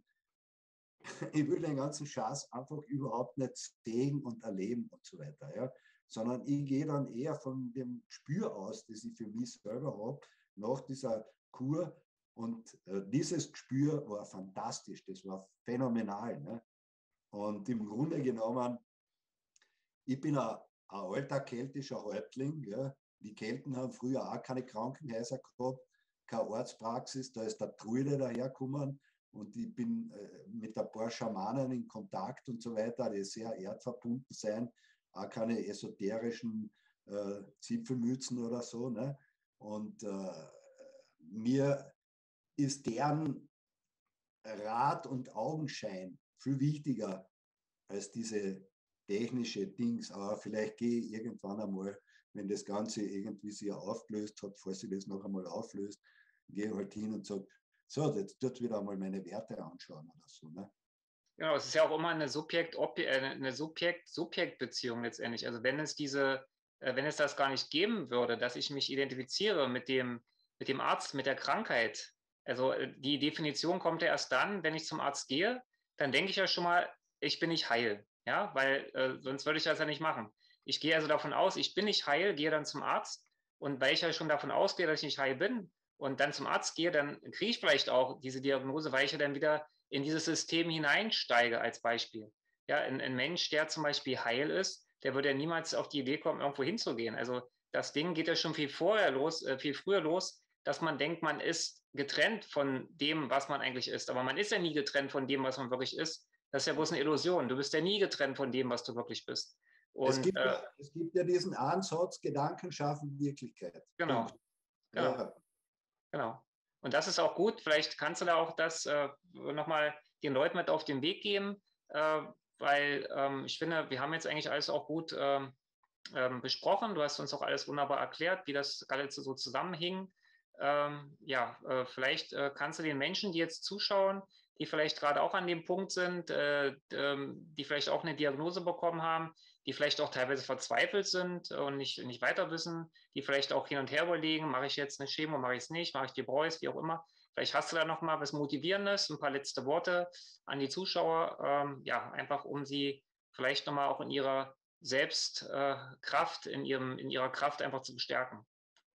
Schatz einfach überhaupt nicht sehen und erleben und so weiter. Ja. Sondern ich gehe dann eher von dem Gespür aus, das ich für mich selber habe, nach dieser Kur. Und dieses Gespür war fantastisch, das war phänomenal. Ne? Und im Grunde genommen, ich bin ein alter keltischer Häuptling. Ja. Die Kelten haben früher auch keine Krankenhäuser gehabt, keine Arztpraxis, da ist der Truide dahergekommen. Und ich bin mit ein paar Schamanen in Kontakt und so weiter, die sehr erdverbunden sein, auch keine esoterischen Zipfelmützen oder so. Ne? Und mir ist deren Rat und Augenschein viel wichtiger als diese technische Dings. Aber vielleicht gehe ich irgendwann einmal, wenn das Ganze irgendwie sich aufgelöst hat, falls sich das noch einmal auflöst, gehe halt hin und sage, so, jetzt dort wieder einmal meine Werte anschauen oder so. Ne? Genau, es ist ja auch immer eine Subjekt-Beziehung letztendlich. Also wenn es diese wenn es das gar nicht geben würde, dass ich mich identifiziere mit dem Arzt, mit der Krankheit. Also die Definition kommt ja erst dann, wenn ich zum Arzt gehe, dann denke ich ja schon mal, ich bin nicht heil, ja, weil sonst würde ich das ja nicht machen. Ich gehe also davon aus, ich bin nicht heil, gehe dann zum Arzt und weil ich ja schon davon ausgehe, dass ich nicht heil bin und dann zum Arzt gehe, dann kriege ich vielleicht auch diese Diagnose, weil ich ja dann wieder in dieses System hineinsteige als Beispiel. Ja, ein Mensch, der zum Beispiel heil ist, der würde ja niemals auf die Idee kommen, irgendwo hinzugehen. Also das Ding geht ja schon viel vorher los, viel früher los, dass man denkt, man ist getrennt von dem, was man eigentlich ist. Aber man ist ja nie getrennt von dem, was man wirklich ist. Das ist ja bloß eine Illusion. Du bist ja nie getrennt von dem, was du wirklich bist. Und es gibt ja diesen Ansatz, Gedanken schaffen Wirklichkeit. genau, Punkt. genau, Ja. genau. Und das ist auch gut. Vielleicht kannst du da auch das nochmal den Leuten mit auf den Weg geben, weil ich finde, wir haben jetzt eigentlich alles auch gut besprochen. Du hast uns auch alles wunderbar erklärt, wie das alles so zusammenhing. Vielleicht kannst du den Menschen, die jetzt zuschauen, die vielleicht gerade auch an dem Punkt sind, die vielleicht auch eine Diagnose bekommen haben, die vielleicht auch teilweise verzweifelt sind und nicht weiter wissen, die vielleicht auch hin und her überlegen, mache ich jetzt eine Chemo, mache ich es nicht, mache ich die Bräus, wie auch immer. Vielleicht hast du da noch mal was Motivierendes, ein paar letzte Worte an die Zuschauer, einfach um sie vielleicht noch mal auch in ihrer Selbstkraft, in ihrer Kraft einfach zu bestärken.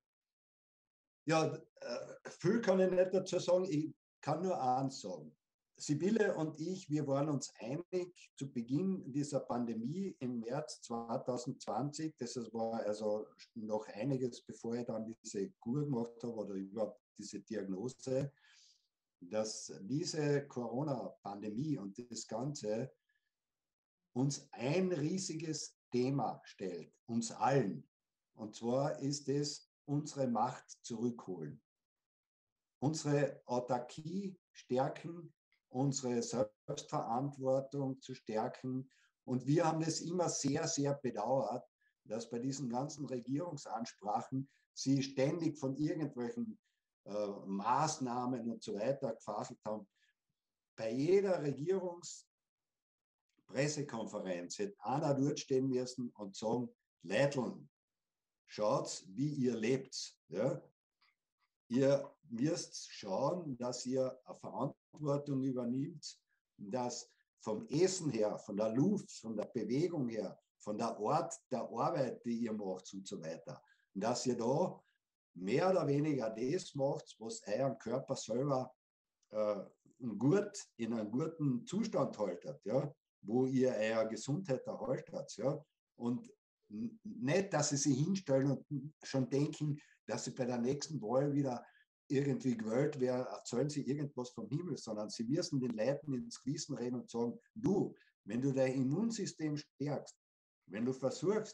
Ja, viel kann ich nicht dazu sagen. Ich kann nur eins sagen. Sibylle und ich, wir waren uns einig zu Beginn dieser Pandemie im März 2020, das war also noch einiges, bevor ich dann diese Kur gemacht habe oder überhaupt diese Diagnose, dass diese Corona-Pandemie und das Ganze uns ein riesiges Thema stellt, uns allen. Und zwar ist es unsere Macht zurückholen, unsere Autarkie stärken, unsere Selbstverantwortung zu stärken. Und wir haben es immer sehr, sehr bedauert, dass bei diesen ganzen Regierungsansprachen sie ständig von irgendwelchen Maßnahmen und so weiter gefaselt haben. Bei jeder Regierungspressekonferenz hätte einer dort stehen müssen und sagen, Leiteln, schaut, wie ihr lebt. Ja? Ihr müsst schauen, dass ihr eine Verantwortung übernimmt, dass vom Essen her, von der Luft, von der Bewegung her, von der Art der Arbeit, die ihr macht und so weiter, dass ihr da mehr oder weniger das macht, was euren Körper selber in einem guten Zustand haltet, ja? Wo ihr eure Gesundheit erhaltet. Ja? Und nicht, dass sie sich hinstellen und schon denken, dass sie bei der nächsten Wahl wieder irgendwie gewählt werden, erzählen sie irgendwas vom Himmel, sondern sie müssen den Leuten ins Gewissen reden und sagen, du, wenn du dein Immunsystem stärkst, wenn du versuchst,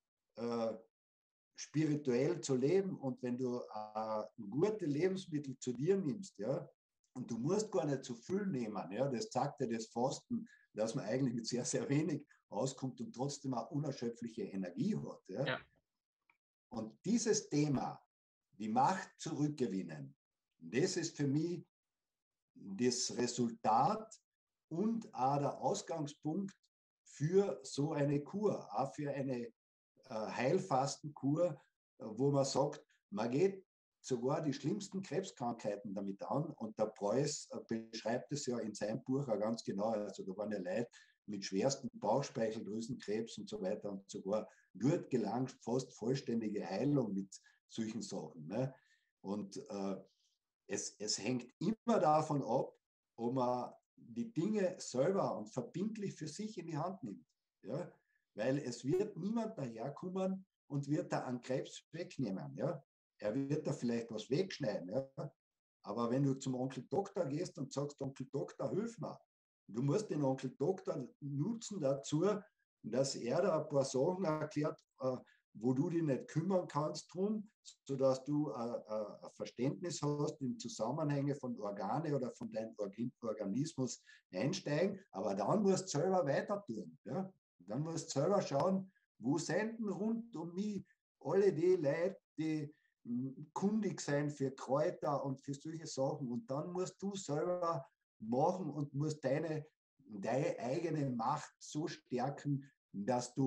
spirituell zu leben und wenn du gute Lebensmittel zu dir nimmst, ja, und du musst gar nicht zu viel nehmen, ja, das sagt ja das Fasten, dass man eigentlich mit sehr, sehr wenig auskommt und trotzdem eine unerschöpfliche Energie hat. Ja. Ja. Und dieses Thema, die Macht zurückgewinnen, das ist für mich das Resultat und auch der Ausgangspunkt für so eine Kur, auch für eine Heilfastenkur, wo man sagt, man geht sogar die schlimmsten Krebskrankheiten damit an. Und der Preuß beschreibt es ja in seinem Buch auch ganz genau. Also da waren ja Leute mit schwersten Bauchspeicheldrüsenkrebs und so weiter und sogar dort gelangt fast vollständige Heilung mit solchen Sachen. Ne? Und es hängt immer davon ab, ob man die Dinge selber und verbindlich für sich in die Hand nimmt. Ja? Weil es wird niemand daherkommen und wird da einen Krebs wegnehmen. Ja? Er wird da vielleicht was wegschneiden. Ja? Aber wenn du zum Onkel Doktor gehst und sagst, Onkel Doktor, hilf mir, du musst den Onkel Doktor nutzen dazu, dass er da ein paar Sachen erklärt, wo du dich nicht kümmern kannst drum, sodass du ein Verständnis hast in Zusammenhänge von Organe oder von deinem Organismus einsteigen, aber dann musst du selber weiter tun. Ja? Dann musst du selber schauen, wo sind denn rund um mich alle die Leute, die kundig sein für Kräuter und für solche Sachen. Und dann musst du selber machen und musst deine eigene Macht so stärken, dass du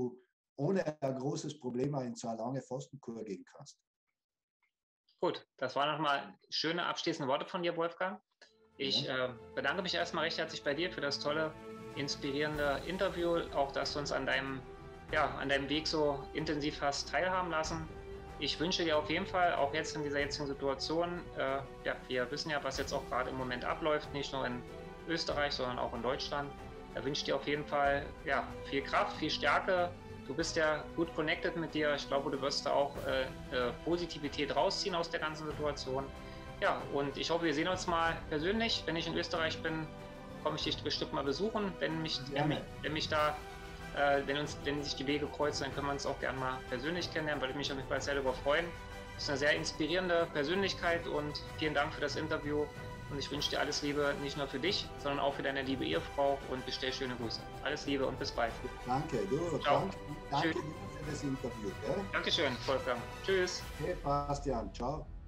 ohne ein großes Problem auch in so eine lange Fastenkur gehen kannst. Gut, das waren nochmal schöne abschließende Worte von dir, Wolfgang. Ich bedanke mich erstmal recht herzlich bei dir für das tolle, inspirierende Interview, auch dass du uns an deinem Weg so intensiv hast teilhaben lassen. Ich wünsche dir auf jeden Fall, auch jetzt in dieser jetzigen Situation, wir wissen ja, was jetzt auch gerade im Moment abläuft, nicht nur in Österreich, sondern auch in Deutschland. Da wünsche ich dir auf jeden Fall viel Kraft, viel Stärke. Du bist ja gut connected mit dir. Ich glaube, du wirst da auch Positivität rausziehen aus der ganzen Situation. Ja, und ich hoffe, wir sehen uns mal persönlich. Wenn ich in Österreich bin, komme ich dich bestimmt mal besuchen. Wenn sich die Wege kreuzen, dann können wir uns auch gerne mal persönlich kennenlernen, weil ich mich auf jeden Fall sehr darüber freuen. Du bist eine sehr inspirierende Persönlichkeit und vielen Dank für das Interview. Und ich wünsche dir alles Liebe, nicht nur für dich, sondern auch für deine liebe Ehefrau und bestell schöne Grüße. Alles Liebe und bis bald. Danke, du. Ciao. Danke dir für das Interview. Gell? Dankeschön, Wolfgang. Tschüss. Okay, Bastian. Ciao.